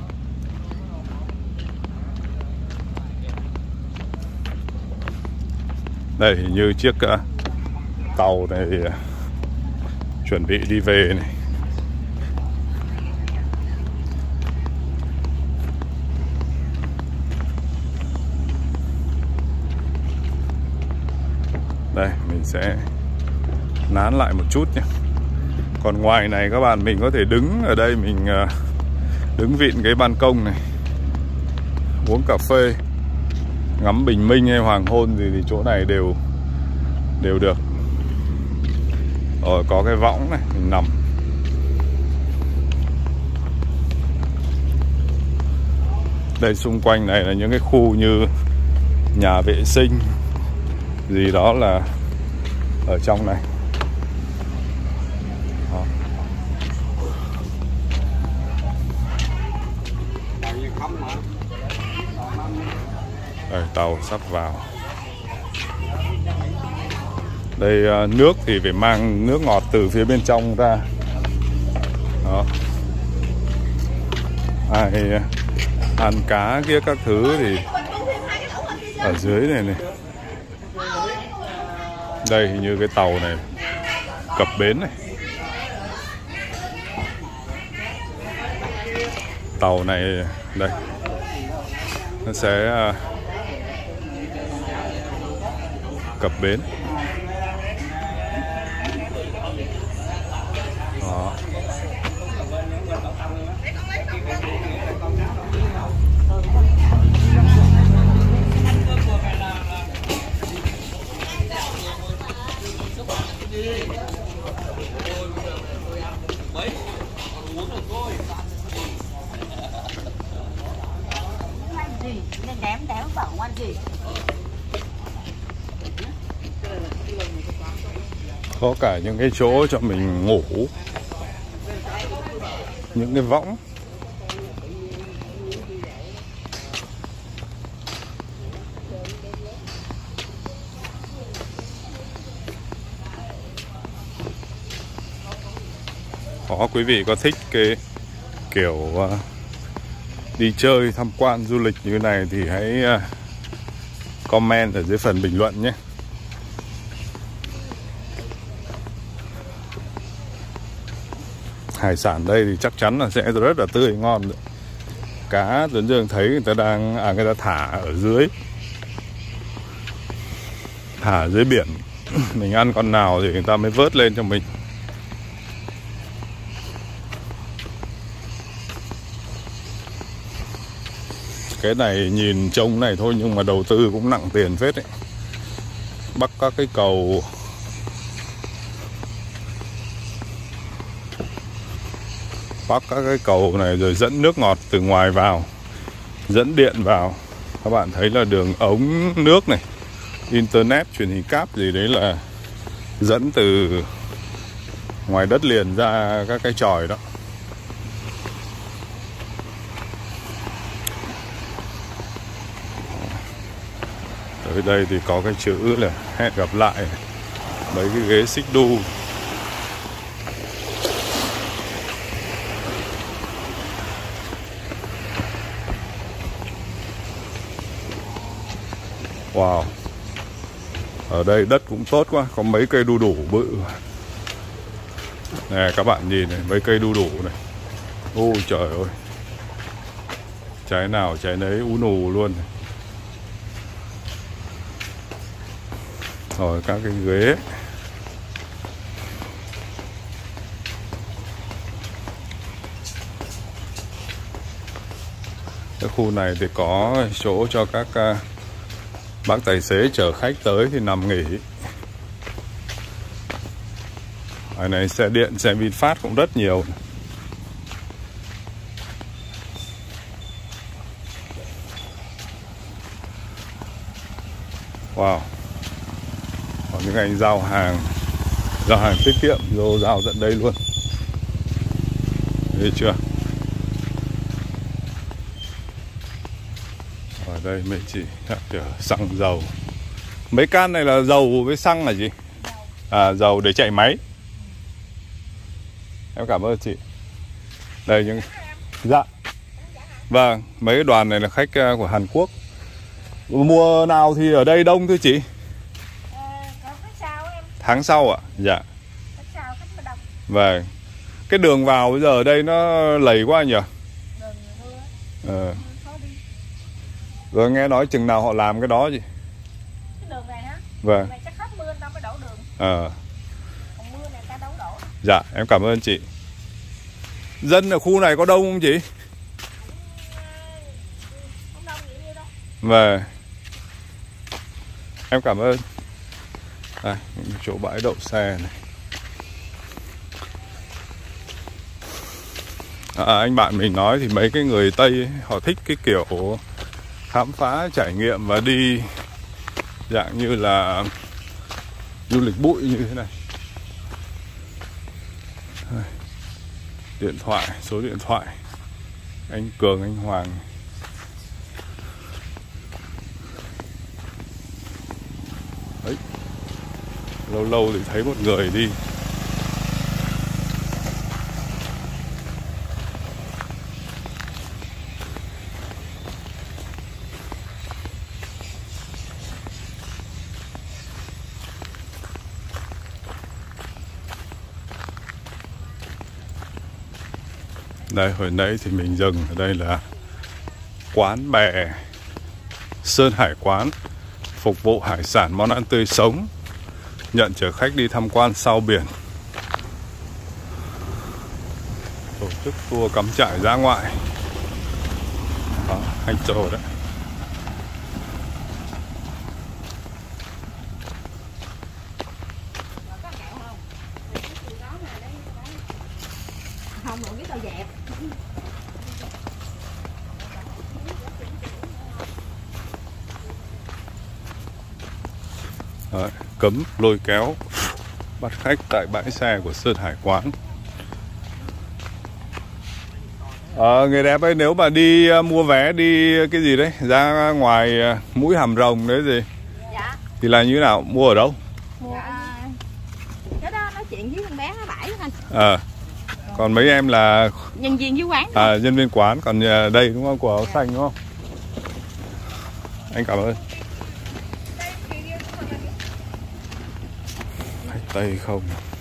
Đây hình như chiếc uh, tàu này uh, chuẩn bị đi về này. Đây mình sẽ nán lại một chút nhé. Còn ngoài này các bạn, mình có thể đứng ở đây, mình uh, đứng vịn cái ban công này, uống cà phê, ngắm bình minh hay hoàng hôn gì thì chỗ này đều đều được. Rồi có cái võng này, mình nằm. Đây xung quanh này là những cái khu như nhà vệ sinh gì đó là ở trong này. Đó. Đây, tàu sắp vào. Đây nước thì phải mang nước ngọt từ phía bên trong ra. Đó. Ai ăn cá kia các thứ thì ở dưới này này. Đây hình như cái tàu này cập bến này. Tàu này đây nó sẽ cập bến. Đó. Có cả những cái chỗ cho mình ngủ, những cái võng. Có quý vị có thích cái kiểu uh, đi chơi tham quan du lịch như này thì hãy uh, comment ở dưới phần bình luận nhé. Hải sản đây thì chắc chắn là sẽ rất là tươi ngon. Cá Tuấn Dương thấy người ta đang à, người ta thả ở dưới, thả ở dưới biển. Mình ăn con nào thì người ta mới vớt lên cho mình. Cái này nhìn trông này thôi nhưng mà đầu tư cũng nặng tiền phết đấy. Bắc các cái cầu, bắc các cái cầu này rồi dẫn nước ngọt từ ngoài vào, dẫn điện vào. Các bạn thấy là đường ống nước này, internet, truyền hình cáp gì đấy là dẫn từ ngoài đất liền ra các cái chòi đó. Tới đây thì có cái chữ là hẹn gặp lại, mấy cái ghế xích đu. Wow. Ở đây đất cũng tốt quá, có mấy cây đu đủ bự. Nè các bạn nhìn này, mấy cây đu đủ này. Ôi trời ơi. Trái nào trái nấy ú nù luôn này. Rồi các cái ghế. Cái khu này thì có chỗ cho các uh, bác tài xế chở khách tới thì nằm nghỉ. Ở này xe điện, xe VinFast cũng rất nhiều. Wow. Có những anh giao hàng, giao hàng tiết kiệm, rồi giao tận đây luôn. Thấy chưa? Ở đây mấy chị chở xăng dầu. Mấy can này là dầu với xăng là gì? À, dầu để chạy máy. Em cảm ơn chị. Đây những... Dạ. Vâng, mấy cái đoàn này là khách của Hàn Quốc. Mùa nào thì ở đây đông thưa chị? À, tháng sau em. Tháng sau ạ? Dạ. Tháng sau khách mới đông. Vâng. Cái đường vào bây giờ ở đây nó lầy quá nhỉ? Đường mưa. Ờ. Rồi nghe nói chừng nào họ làm cái đó gì? Cái đường này hả? Vâng. Đường này chắc hết mưa người ta mới đổ đường. Ờ. Còn mưa này người ta đâu đổ. Dạ, em cảm ơn chị. Dân ở khu này có đông không chị? Không đông nhiều nhiêu đâu. Vâng. Em cảm ơn. Đây, chỗ bãi đậu xe này. À, anh bạn mình nói thì mấy cái người Tây ấy, họ thích cái kiểu khám phá, trải nghiệm và đi dạng như là du lịch bụi như thế này. Điện thoại, số điện thoại anh Cường, anh Hoàng. Đấy. Lâu lâu thì thấy một người đi. Đây, hồi nãy thì mình dừng ở đây là quán bè Sơn Hải Quán, phục vụ hải sản, món ăn tươi sống, nhận chở khách đi tham quan sao biển, tổ chức tour cắm trại dã ngoại. Đó, anh Châu đấy. Không, mà biết tao dẹp. Đấy, cấm lôi kéo bắt khách tại bãi xe của Sơn Hải Quán. Ờ, người đẹp ơi, nếu mà đi uh, mua vé đi cái gì đấy ra ngoài uh, mũi Hàm Rồng đấy gì, Dạ. thì là như thế nào, mua ở đâu? Dạ. Cái đó nói chuyện với con bé nó bãi đó anh. Ờ. Còn mấy em là Nhân viên dưới quán. à, nhân viên quán, còn uh, đây đúng không, của áo xanh đúng không? Anh cảm ơn. Khách Tây không?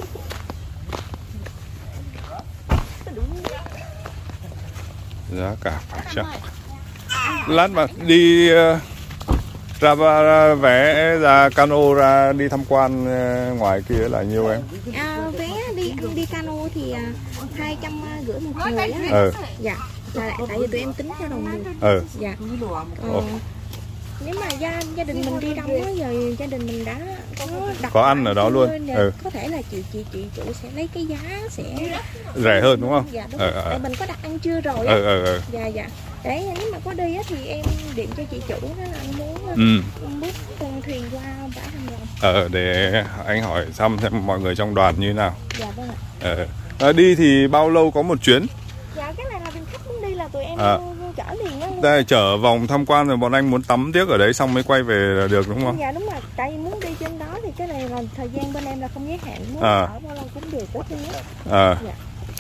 Giá cả phải chăng? Lát mà đi uh, ra, ra vé ra cano ra đi tham quan uh, ngoài kia là nhiêu em? À, vé đi đi cano thì hai trăm rưỡi một người á. Ừ. Dạ. Là tại vì tụi em tính theo đồng đường. Ừ. Dạ. Ờ, nếu mà gia gia đình mình đi đông á, giờ gia đình mình đã có đặt Có ăn ở đó luôn. Ừ. Có thể là chị chị chị chủ sẽ lấy cái giá sẽ Rẻ hơn đúng không? Dạ đúng Ừ, rồi. ừ. Tại mình có đặt ăn trưa rồi á. Ừ, ừ, ừ. Dạ dạ. Đấy, nếu mà có đi á thì em điện cho chị chủ đó là anh muốn Ừ. book con thuyền qua bãi Hàm Rồng. Ờ, để anh hỏi thăm xem mọi người trong đoàn như thế nào. Dạ vâng ạ. Ờ. À, đi thì bao lâu có một chuyến? Dạ cái này là mình khách muốn đi là tụi em À. chở liền á. Đây chở vòng tham quan rồi bọn anh muốn tắm tiếc ở đấy xong mới quay về là được đúng không? Dạ đúng rồi, tại vì muốn đi trên đó thì cái này là thời gian bên em là không giới hạn, muốn À. ở bao lâu cũng được tất nhiên á. À. Dạ.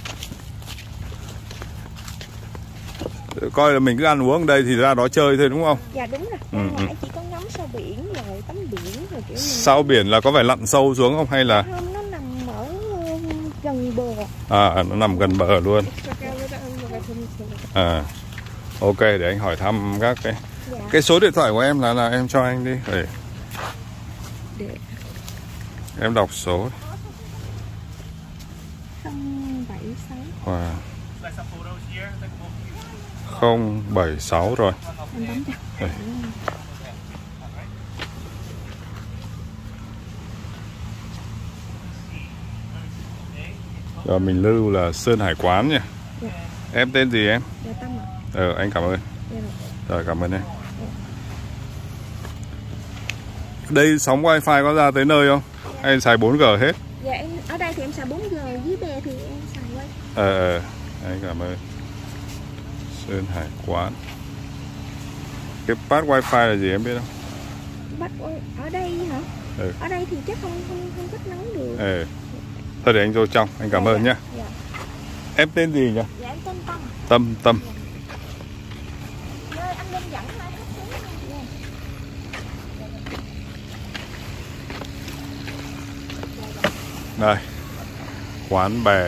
Coi là mình cứ ăn uống ở đây thì ra đó chơi thôi đúng không? Dạ đúng rồi, Ừ, ra ừ. ngoài chỉ có ngắm sao biển rồi tắm biển rồi kiểu mình... Sao biển là có phải lặn sâu xuống không hay là? Không, nó nằm ở gần bờ. À, nó nằm gần bờ luôn. À. Ok, để anh hỏi thăm các cái Dạ. cái số điện thoại của em là là em cho anh đi để Để em đọc số. không bảy sáu Wow. không bảy sáu rồi. anh bấm cho. Đây. Rồi mình lưu là Sơn Hải Quán nha. Dạ. Em tên gì em? Dạ Tâm ạ. Ờ, anh cảm ơn. Dạ rồi. Rồi, cảm ơn em. Đây sóng wifi có ra tới nơi không? Hay xài bốn G hết? Dạ em ở đây thì em xài bốn G, dưới bè thì em xài wifi. Ờ ờ, đấy, cảm ơn. Sơn Hải Quán. Cái pass wifi là gì em biết không? Bắt ở đây hả? Ừ. Ở đây thì chắc không không không kết nối được. Ừ. Thôi để anh vô trong, anh cảm dạ, ơn dạ, nhé. Dạ. Em tên gì nhỉ? Dạ em tên Tâm. Tâm, Tâm. Dạ. Anh lên dẫn hai khách xuống nha. Đây, quán bè.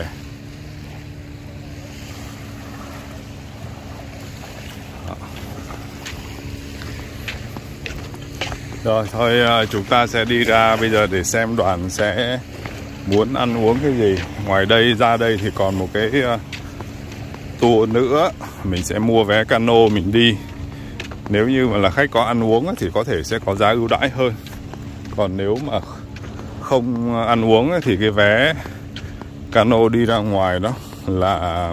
Rồi thôi chúng ta sẽ đi ra bây giờ để xem đoàn sẽ muốn ăn uống cái gì. Ngoài đây ra đây thì còn một cái tour nữa. Mình sẽ mua vé cano mình đi. Nếu như mà là khách có ăn uống thì có thể sẽ có giá ưu đãi hơn. Còn nếu mà không ăn uống thì cái vé cano đi ra ngoài đó là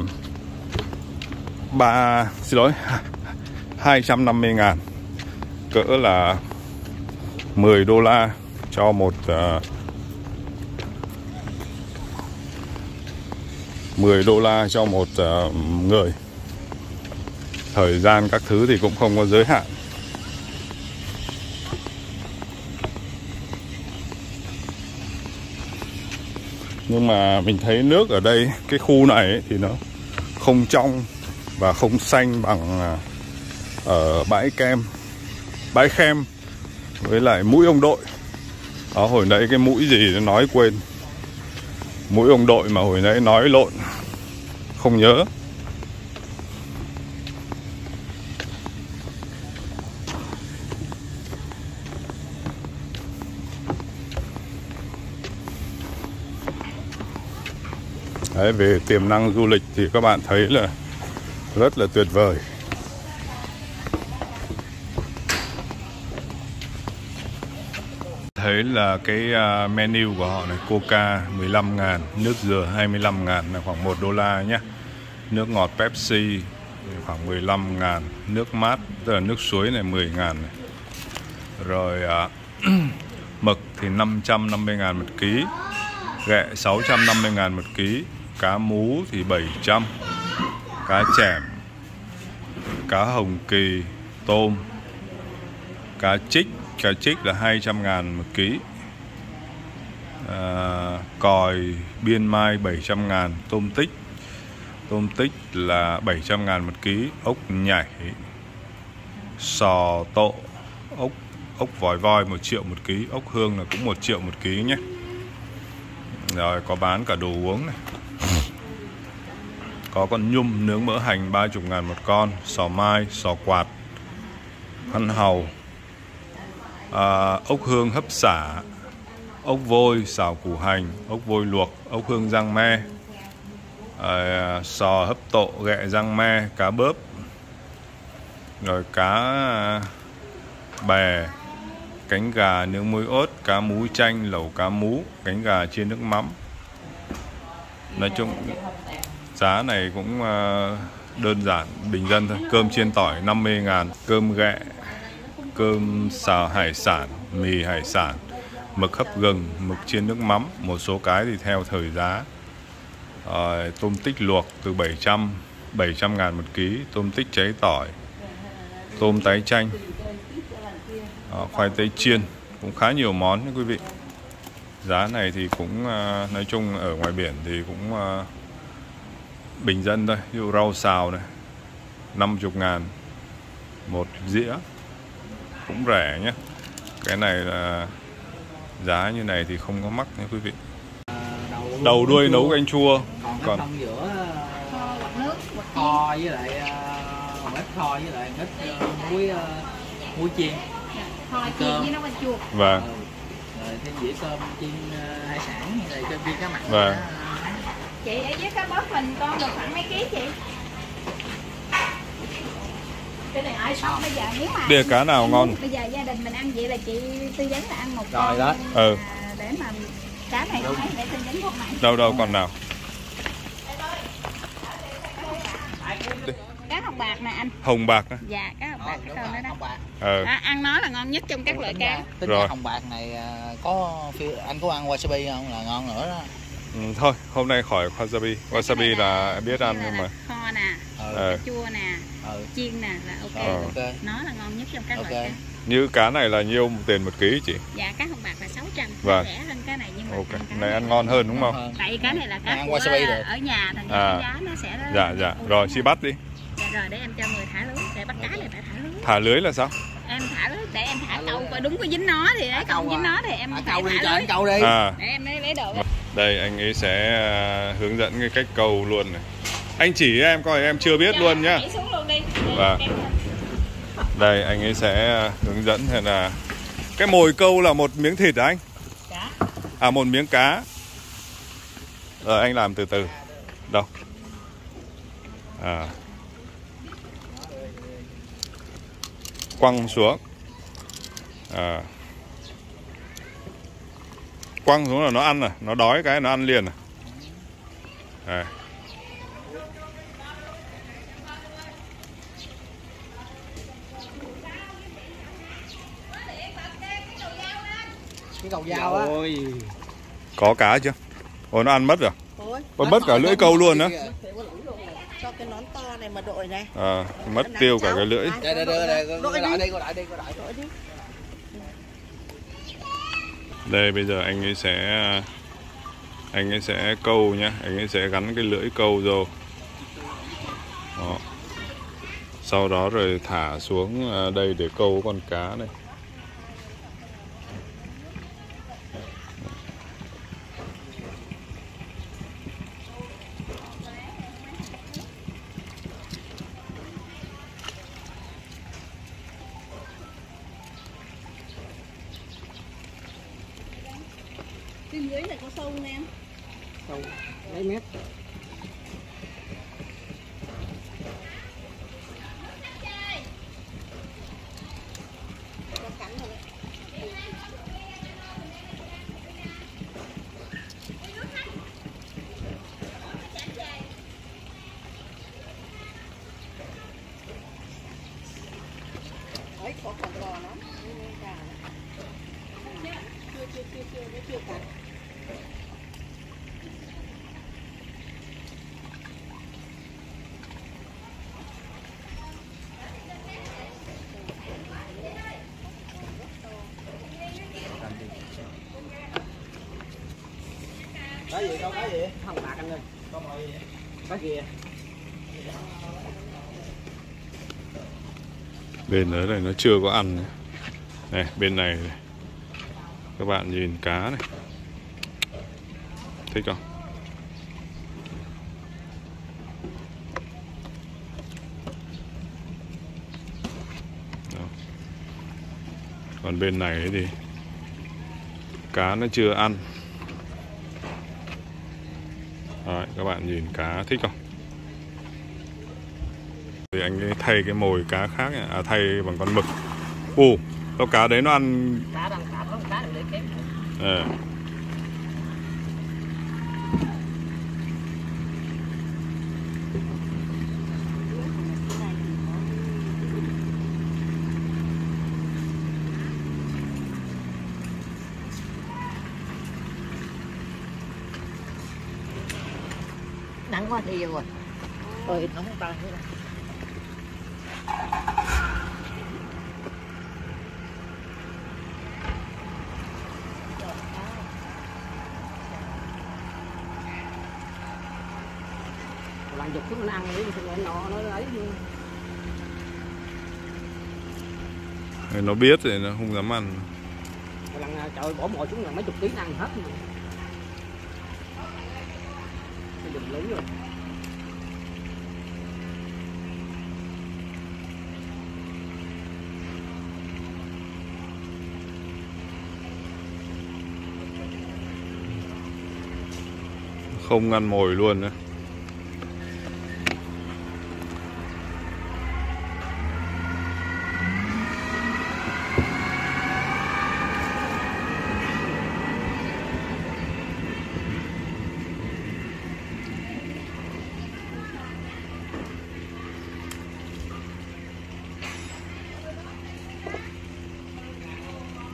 ba xin lỗi hai trăm năm mươi ngàn, cỡ là mười đô la cho một uh, mười đô la cho một uh, người. Thời gian các thứ thì cũng không có giới hạn. Nhưng mà mình thấy nước ở đây, cái khu này ấy, thì nó không trong và không xanh bằng ở bãi kem, bãi Khem với lại mũi ông đội. Đó, hồi nãy cái mũi gì nó nói quên. Mũi ông đội mà hồi nãy nói lộn, không nhớ. Đấy, về tiềm năng du lịch thì các bạn thấy là rất là tuyệt vời. Thấy là cái menu của họ này, Coca mười lăm ngàn, nước dừa hai mươi lăm ngàn là khoảng một đô la nhé. Nước ngọt Pepsi khoảng mười lăm ngàn, nước mát tức là nước suối này mười ngàn này. Rồi à, mực thì năm trăm năm mươi ngàn một ký, ghẹ sáu trăm năm mươi ngàn một ký, cá mú thì bảy trăm, cá chẻm, cá hồng kỳ, tôm, cá trích, cá trích là hai trăm ngàn một ký, à, còi biên mai bảy trăm ngàn, tôm tích, tôm tích là bảy trăm ngàn một ký, ốc nhảy, sò tộ, ốc ốc vòi voi một triệu một ký, ốc hương là cũng một triệu một ký nhé. Rồi có bán cả đồ uống này. Có con nhum nướng mỡ hành ba mươi ngàn một con, sò mai, sò quạt, ăn hàu, à, ốc hương hấp xả, ốc vôi xào củ hành, ốc vôi luộc, ốc hương rang me, à, sò hấp tộ, ghẹ rang me, cá bớp, rồi cá bè, cánh gà nướng muối ớt, cá mú chanh, lẩu cá mú, cánh gà chiên nước mắm. Nói chung giá này cũng đơn giản, bình dân thôi. Cơm chiên tỏi năm mươi ngàn, cơm ghẹ, cơm xào hải sản, mì hải sản, mực hấp gừng, mực chiên nước mắm. Một số cái thì theo thời giá. à, Tôm tích luộc từ bảy trăm, bảy trăm ngàn một ký, tôm tích cháy tỏi, tôm tái chanh, à, khoai tây chiên, cũng khá nhiều món nha quý vị. Giá này thì cũng nói chung ở ngoài biển thì cũng bình dân thôi. Ví dụ rau xào này năm mươi ngàn một dĩa, cũng rẻ nhé. Cái này là giá như này thì không có mắc nha quý vị. Đầu, Đầu đuôi nấu canh chua. Còn Còn trong giữa nước kho với lại hòn ếch kho với lại ếch muối muối chiên. Kho chiên với nấu canh chua. Vâng. Rồi thêm dĩa cơm chiên hải sản rồi cho viên cá mặn. Vâng. Chị ở dưới cá bớp mình con được khoảng mấy ký chị? Cái này ai sống bây giờ nếu mà Bia cá nào ngon? Bây giờ gia đình mình ăn vậy là chị tư vấn là ăn một rồi con đó. Ừ. Để mà cá này không ấy để tư vấn con này. Đâu đâu còn nào? Cá hồng bạc nè anh. Hồng bạc á? Dạ cá hồng Ờ, đúng rồi, hồng bạc. Ờ. À, ăn nó là ngon nhất trong các loại cá. Tính Rồi. ra hồng bạc này có anh có ăn wasabi không là ngon nữa đó. Ừ, thôi hôm nay khỏi wasabi. Wasabi là biết ăn nhưng mà Kho nè, ờ. chua nè, Ừ. chiên nè là ok. Ờ. Ok. Nó là ngon nhất trong các Ok. loại cá. như cá này là nhiêu tiền một ký chị? Dạ cá hồng bạc là sáu trăm, Vâng. rẻ hơn cái này nhưng mà Ok, ăn cá này ăn ngon hơn đúng không? tại vì cá này là cá Ăn của wasabi được. ở nhà thành ra À. cái giá nó sẽ Dạ dạ, rồi chị bắt đi. Dạ rồi để em cho người thả lưới, để bắt cá này phải thả lưới. Thả lưới là sao? Em thả lưới để em thả câu coi đúng có dính nó thì đấy, không dính nó thì em À, phải câu đi, thả cho lưới. anh câu đi. À, Để em lấy lấy đồ. đây anh ấy sẽ à, hướng dẫn cái cách câu luôn này. Anh chỉ em coi em chưa biết luôn nhá. Nhảy xuống luôn đi. Vâng. Đây anh ấy sẽ à, hướng dẫn thế là cái mồi câu là một miếng thịt hả anh? Cá. À một miếng cá. Rồi anh làm từ từ. Đâu? À. Quăng xuống. À. Quăng xuống là nó ăn rồi, nó đói cái nó ăn liền rồi. À. Cái cầu dao á. Có cá chưa? Ồ nó ăn mất rồi. Ôi, Còn mất cả lưỡi câu luôn á. cho cái nón to này mà đội này. À, mất tiêu cả cái lưỡi. Đây đây đây đây, Đội lại đi. đây, lại đây, lại Đội đi. Đây bây giờ anh ấy sẽ anh ấy sẽ câu nhá, anh ấy sẽ gắn cái lưỡi câu vô. Đó. Sau đó rồi thả xuống đây để câu con cá này. Bên dưới này có sâu không em? Sâu mấy mét. Đấy, có còn bò lắm. Chưa, chưa, chưa, chưa, chưa, chưa cả. Cái gì đâu, cái gì? Hồng bạc anh ơi. Có mồi gì? Cái kia. Bên đấy này nó chưa có ăn này. Này bên này này. Các bạn nhìn cá này. Thích không? Đó. Còn bên này thì cá nó chưa ăn. Đấy, các bạn nhìn cá thích không? Thì anh ấy thay cái mồi cá khác này, à, thay bằng con mực. Ồ, con cá đấy nó ăn. Cá đang cá có cá để kém. À. Nắng quá đi rồi. Ơi nóng tay nữa. Làm giật xuống nó ăn đi, nó nó lấy. Nó biết thì nó không dám ăn. Lần trời bỏ mồi xuống là mấy chục tiếng ăn hết. Đừng lấy rồi. Không ăn mồi luôn nữa.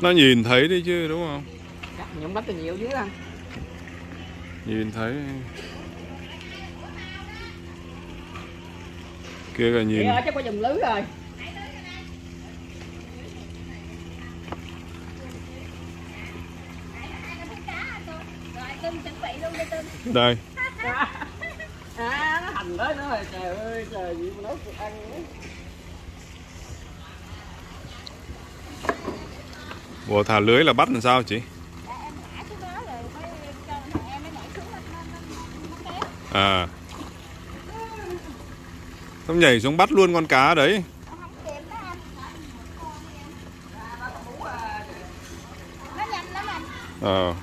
Nó nhìn thấy đi chứ đúng không? Nhúng bắp thì nhiều chứ anh. Nhìn thấy. Kia cả nhìn. Ơi, chắc có dùng lưới rồi. Đây. À, nó hành tới nữa rồi, trời ơi, trời gì mà nấu được ăn nữa. Ủa thả lưới là bắt làm sao chị? À. Không nhảy xuống bắt luôn con cá đấy. Ờ.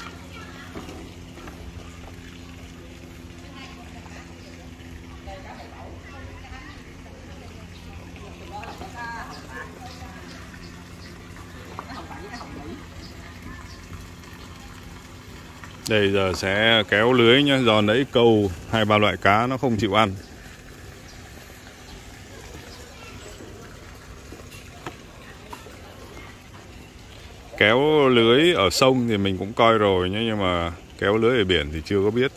Đây giờ sẽ kéo lưới nhá, giòn đấy câu hai ba loại cá nó không chịu ăn. Kéo lưới ở sông thì mình cũng coi rồi nhé, nhưng mà kéo lưới ở biển thì chưa có biết.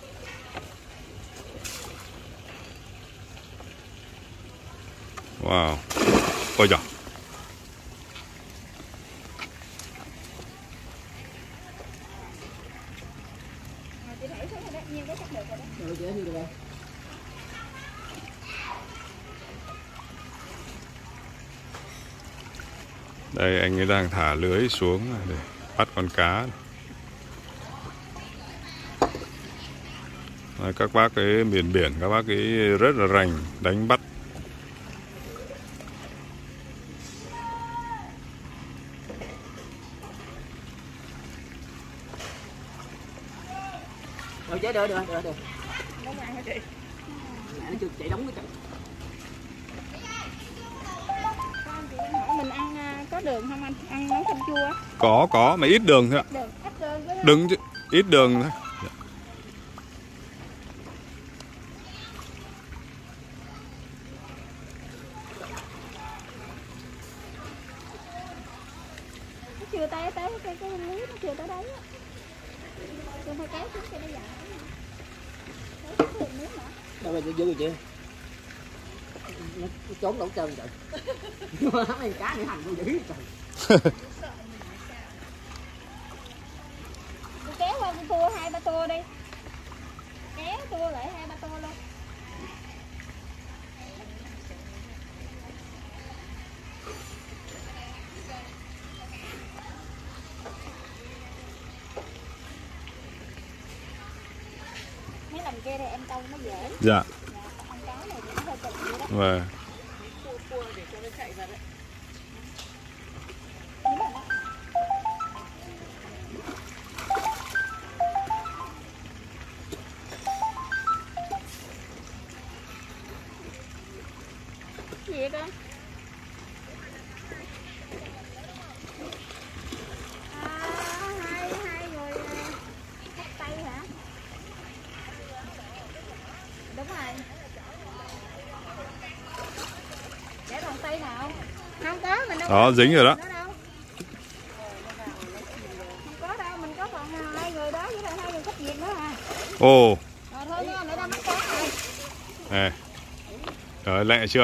Wow. Ôi giời. Đây anh ấy đang thả lưới xuống để bắt con cá. Đấy, các bác ấy miền biển các bác ấy rất là rành đánh bắt. Được chứ, được, được, được, được. Nó chưa chạy đóng cái trận. Mình ăn có đường không anh? Ăn nấu canh chua? Có, có, mà ít đường thôi ạ. Đường, ít đường với Đừng chứ, ít đường thôi. nó chưa tới tới cái cái lưới nó chưa tới đấy á. Chưa phải kéo xuống cái đấy vậy. Kéo xuống nước nữa. Đâu rồi vô rồi chị. Nó trốn đâu trơn trời. Nó ăn cá này hành vô dữ trời. Kéo qua con tua hai ba tua đi. Kéo tua lại hai ba tua luôn. Mấy lần kia thì em câu nó dễ. Dạ. Con cá này thì nó hơi cực vậy đó. Và Để cho nó chạy ra đấy. Gì vậy con? À, hai hai người cắt tay hả? Đúng rồi. Để còn tay nào? Không có, mình đâu. đó dính rồi đó. Đâu. Không có đâu, mình có còn hai người đó với lại hai người khách Việt nữa à. Ồ. Rồi thôi nữa, để đang bắt cá rồi. Nè. Rồi lẹ chưa?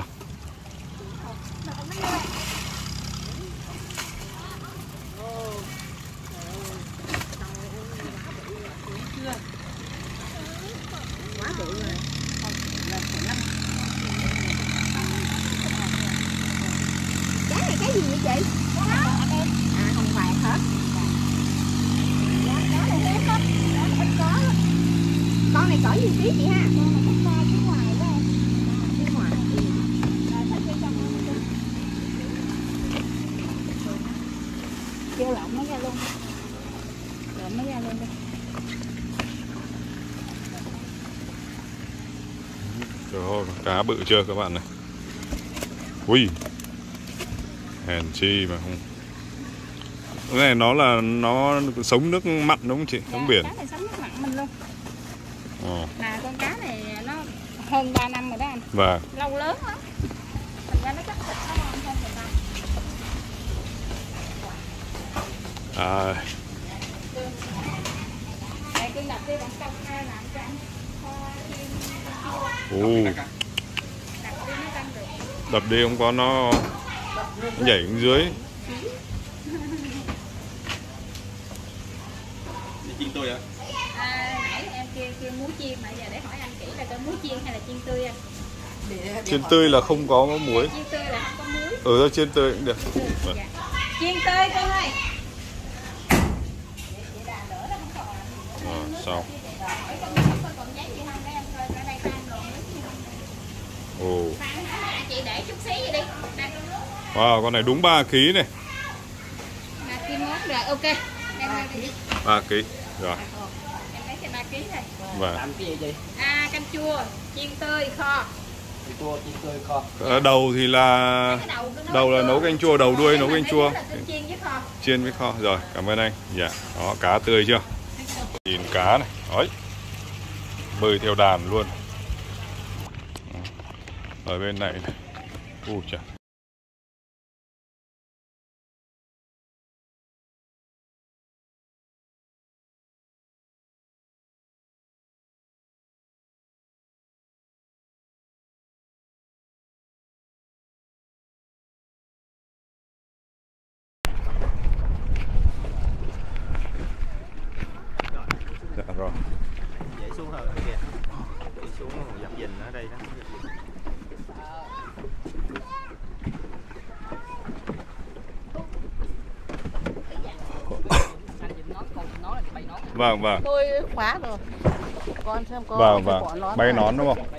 Quá bự rồi. Cá này cái gì vậy chị? À, hồng bạc hả? Cá này ít lắm, ít có. Con này cỡ nhiêu ký chị ha? Con này cỡ ba ký ngoài đó em. Ký ngoài. Rồi thích đi trong luôn đi. Kêu lộn nó ra luôn. Lộn nó ra luôn đi. Trời ơi, cá bự chưa các bạn này. Ui. Hèn chi mà không. Cái này nó là nó sống nước mặn đúng không chị? Sống Dạ, biển. cá này sống nước mặn mình luôn. Ồ. Là con cá này nó hơn ba năm rồi đó anh. Và Lâu lớn lắm. Thành ra nó chắc thịt nó ngon hơn người ta. À. Ồ. Đập đi không có nó nhảy xuống dưới. Chiên tươi ạ? À, nãy em kêu kêu muối chiên mà giờ để hỏi anh kỹ là cái muối chiên hay là chiên tươi anh? Chiên tươi là không có muối. Chiên tươi là không có muối. Ừ, chiên tươi cũng được. Ừ, dạ. Chiên tươi con ơi. Rồi, xong. Ồ. Chị để chút xíu vậy đi. Wow, con này đúng ba ký này. ba ký mốt rồi, ok. ba ký. Rồi. Em lấy cái ba ký này. Vâng. Làm cái gì chị? À, canh chua, chiên tươi kho. Canh chua, chiên tươi kho. À, đầu thì là Đầu, đầu là nấu canh chua, đầu đuôi nấu canh chua. Chiên với kho. Chiên với kho. Rồi, cảm ơn anh. Dạ. Đó, cá tươi chưa? Nhìn cá này. Đấy. Bơi theo đàn luôn. Ở bên này này. Ui trời. Dạ rồi. Dậy xuống hơn kìa. Dậy xuống dập dình ở đây đó. Vâng vâng. Tôi khóa rồi. Con xem có Vâng vâng. Bay nón đúng không?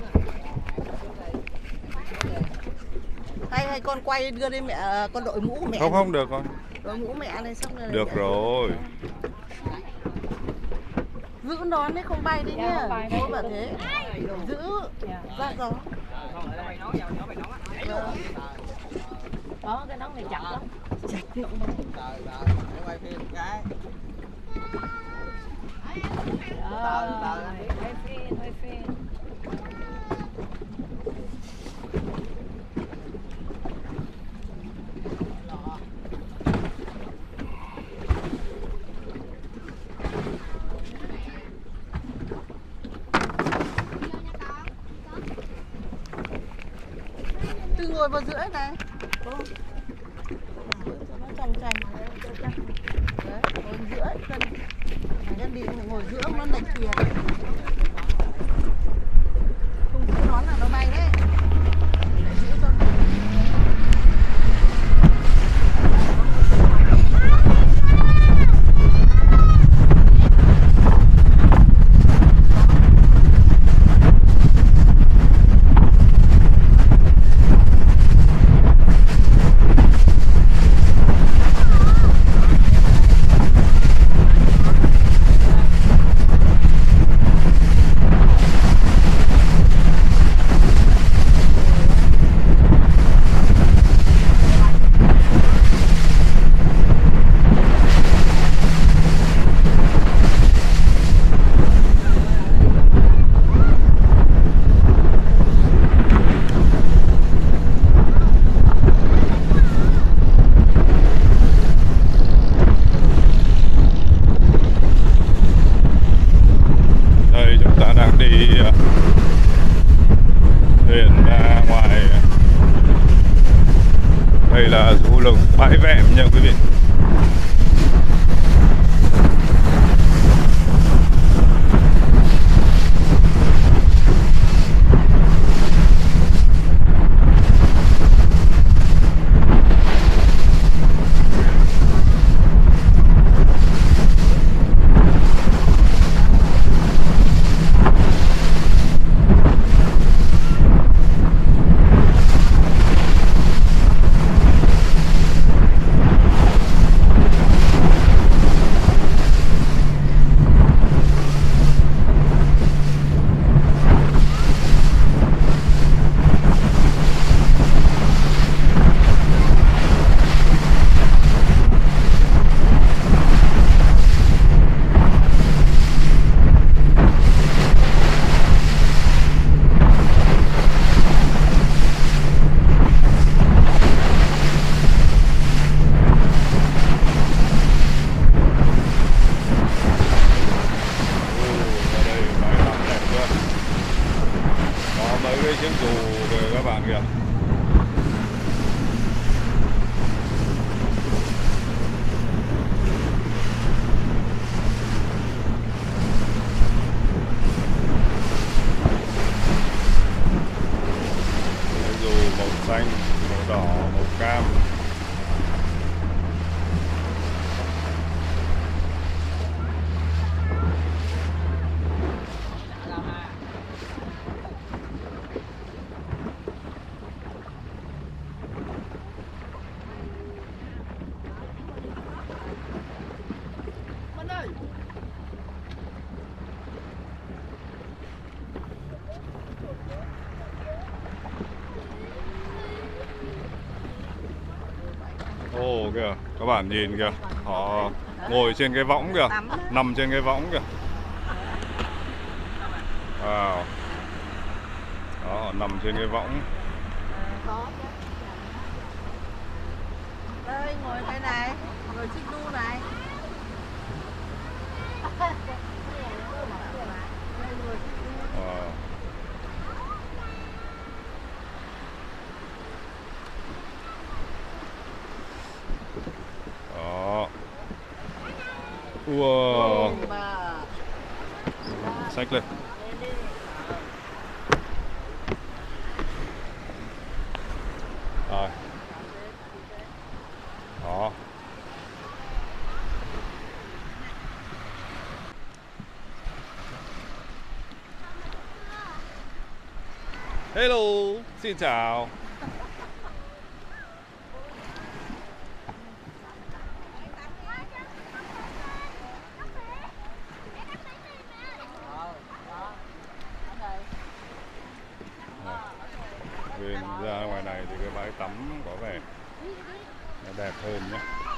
Hay hay con quay đưa đi mẹ, con đội mũ của mẹ. Không không được con. Đội mũ mẹ lên xong rồi. Được rồi. Giữ nón đấy không bay đi nhá. Bố bảo thế. Giữ ra gió. Đó, cái nón này chặt lắm. Chặt lắm. Quay phim cái. Quay phim, quay phim. Từ ngồi vào giữa này. Cho nó trong chành. Đấy, ngồi giữa chân. Nhân đi ngồi giữa nó lệch kìa. Không giữ nón là nó bay đấy. Để giữ cho bãi vẹm nha quý vị. kìa các bạn kìa. Dù màu xanh, màu đỏ, màu cam. Ồ kìa, các bạn nhìn kìa, họ ngồi trên cái võng kìa, nằm trên cái võng kìa. Wow. Đó, họ nằm trên cái võng. Đây, ngồi đây này, ngồi xích đu này. Wow. Đó. Wow. Xách lên. Rồi. Đó. Hello, xin chào. Bên ra ngoài này thì cái bãi tắm có vẻ nó đẹp hơn nhé.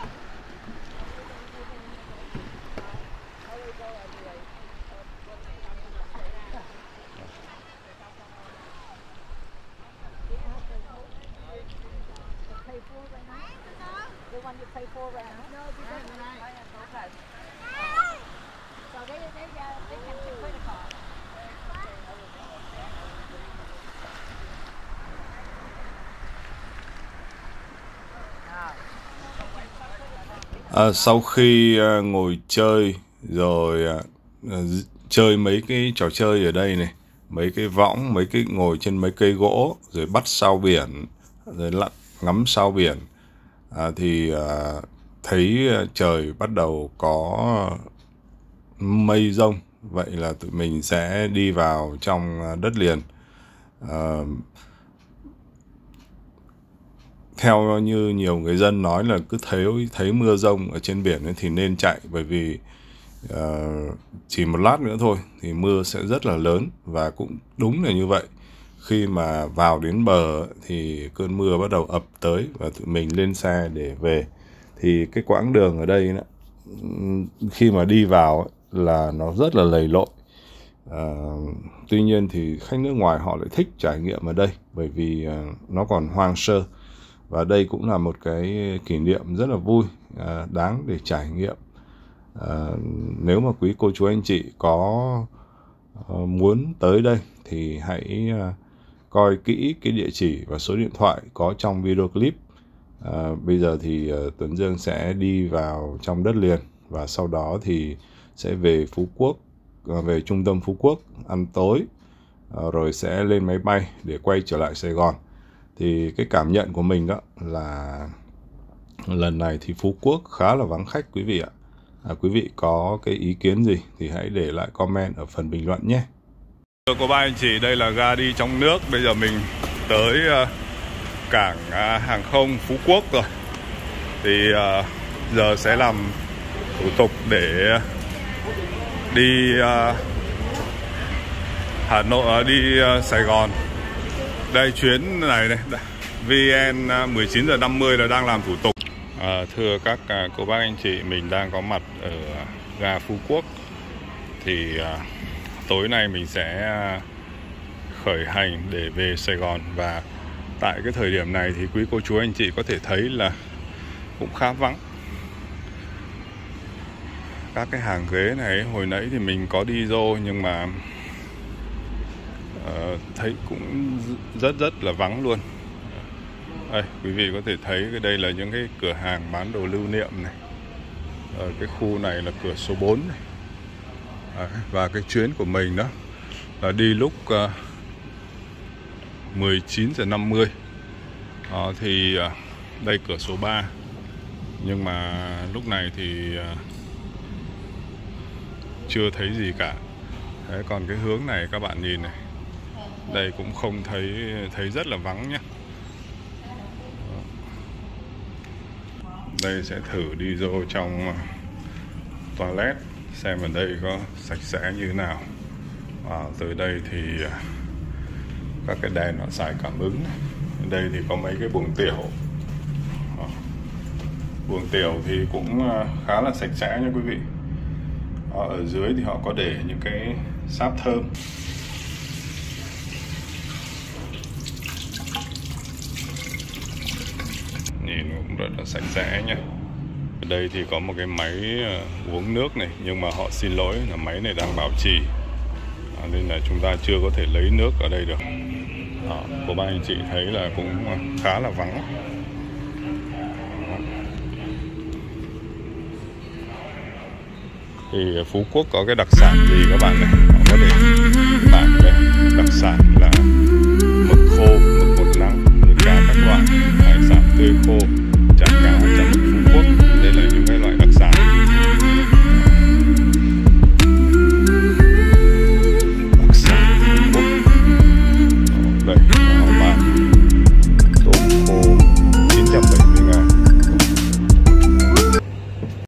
À, sau khi à, ngồi chơi rồi à, à, chơi mấy cái trò chơi ở đây này, mấy cái võng, mấy cái ngồi trên mấy cây gỗ, rồi bắt sao biển, rồi lặn ngắm sao biển, à, thì à, thấy trời bắt đầu có mây rông. Vậy là tụi mình sẽ đi vào trong đất liền. À, theo như nhiều người dân nói là cứ thấy thấy mưa rông ở trên biển ấy thì nên chạy, bởi vì uh, chỉ một lát nữa thôi thì mưa sẽ rất là lớn. Và cũng đúng là như vậy, khi mà vào đến bờ thì cơn mưa bắt đầu ập tới và tụi mình lên xe để về. Thì cái quãng đường ở đây đó, khi mà đi vào ấy, là nó rất là lầy lội. Uh, tuy nhiên thì khách nước ngoài họ lại thích trải nghiệm ở đây, bởi vì uh, nó còn hoang sơ. Và đây cũng là một cái kỷ niệm rất là vui, à, đáng để trải nghiệm. À, nếu mà quý cô chú anh chị có à, muốn tới đây thì hãy à, coi kỹ cái địa chỉ và số điện thoại có trong video clip. À, bây giờ thì à, Tuấn Dương sẽ đi vào trong đất liền và sau đó thì sẽ về Phú Quốc, à, về trung tâm Phú Quốc ăn tối, à, rồi sẽ lên máy bay để quay trở lại Sài Gòn. Thì cái cảm nhận của mình đó là lần này thì Phú Quốc khá là vắng khách quý vị ạ. À, quý vị có cái ý kiến gì thì hãy để lại comment ở phần bình luận nhé. Thưa cô bác anh chị, đây là ga đi trong nước. Bây giờ mình tới uh, cảng uh, hàng không Phú Quốc rồi. Thì uh, giờ sẽ làm thủ tục để đi uh, Hà Nội, uh, đi uh, Sài Gòn. Đây chuyến này này, vê en mười chín giờ năm mươi là đang làm thủ tục. À, thưa các à, cô bác anh chị, mình đang có mặt ở ga Phú Quốc. Thì à, tối nay mình sẽ à, khởi hành để về Sài Gòn. Và tại cái thời điểm này thì quý cô chú anh chị có thể thấy là cũng khá vắng. Các cái hàng ghế này hồi nãy thì mình có đi vô, nhưng mà uh, thấy cũng rất rất là vắng luôn. Đây, quý vị có thể thấy cái đây là những cái cửa hàng bán đồ lưu niệm này. Ở cái khu này là cửa số bốn này. Đấy, và cái chuyến của mình đó là đi lúc uh, mười chín giờ năm mươi. Đó, thì uh, đây cửa số ba. Nhưng mà lúc này thì uh, chưa thấy gì cả. Đấy, còn cái hướng này các bạn nhìn này, đây cũng không thấy, thấy rất là vắng nhé. Đây sẽ thử đi vô trong uh, toilet xem ở đây có sạch sẽ như thế nào. À, tới đây thì uh, các cái đèn nó xài cảm ứng. Ở đây thì có mấy cái buồng tiểu. À, buồng tiểu thì cũng uh, khá là sạch sẽ nha quý vị. À, ở dưới thì họ có để những cái sáp thơm. Nhìn cũng rất là sạch sẽ nhé. Ở đây thì có một cái máy uh, uống nước này, nhưng mà họ xin lỗi là máy này đang bảo trì, à, nên là chúng ta chưa có thể lấy nước ở đây được. Đó, của ba anh chị thấy là cũng khá là vắng. Đó. Thì Phú Quốc có cái đặc sản gì các bạn này, họ có để bảng đây, đặc sản là mực khô.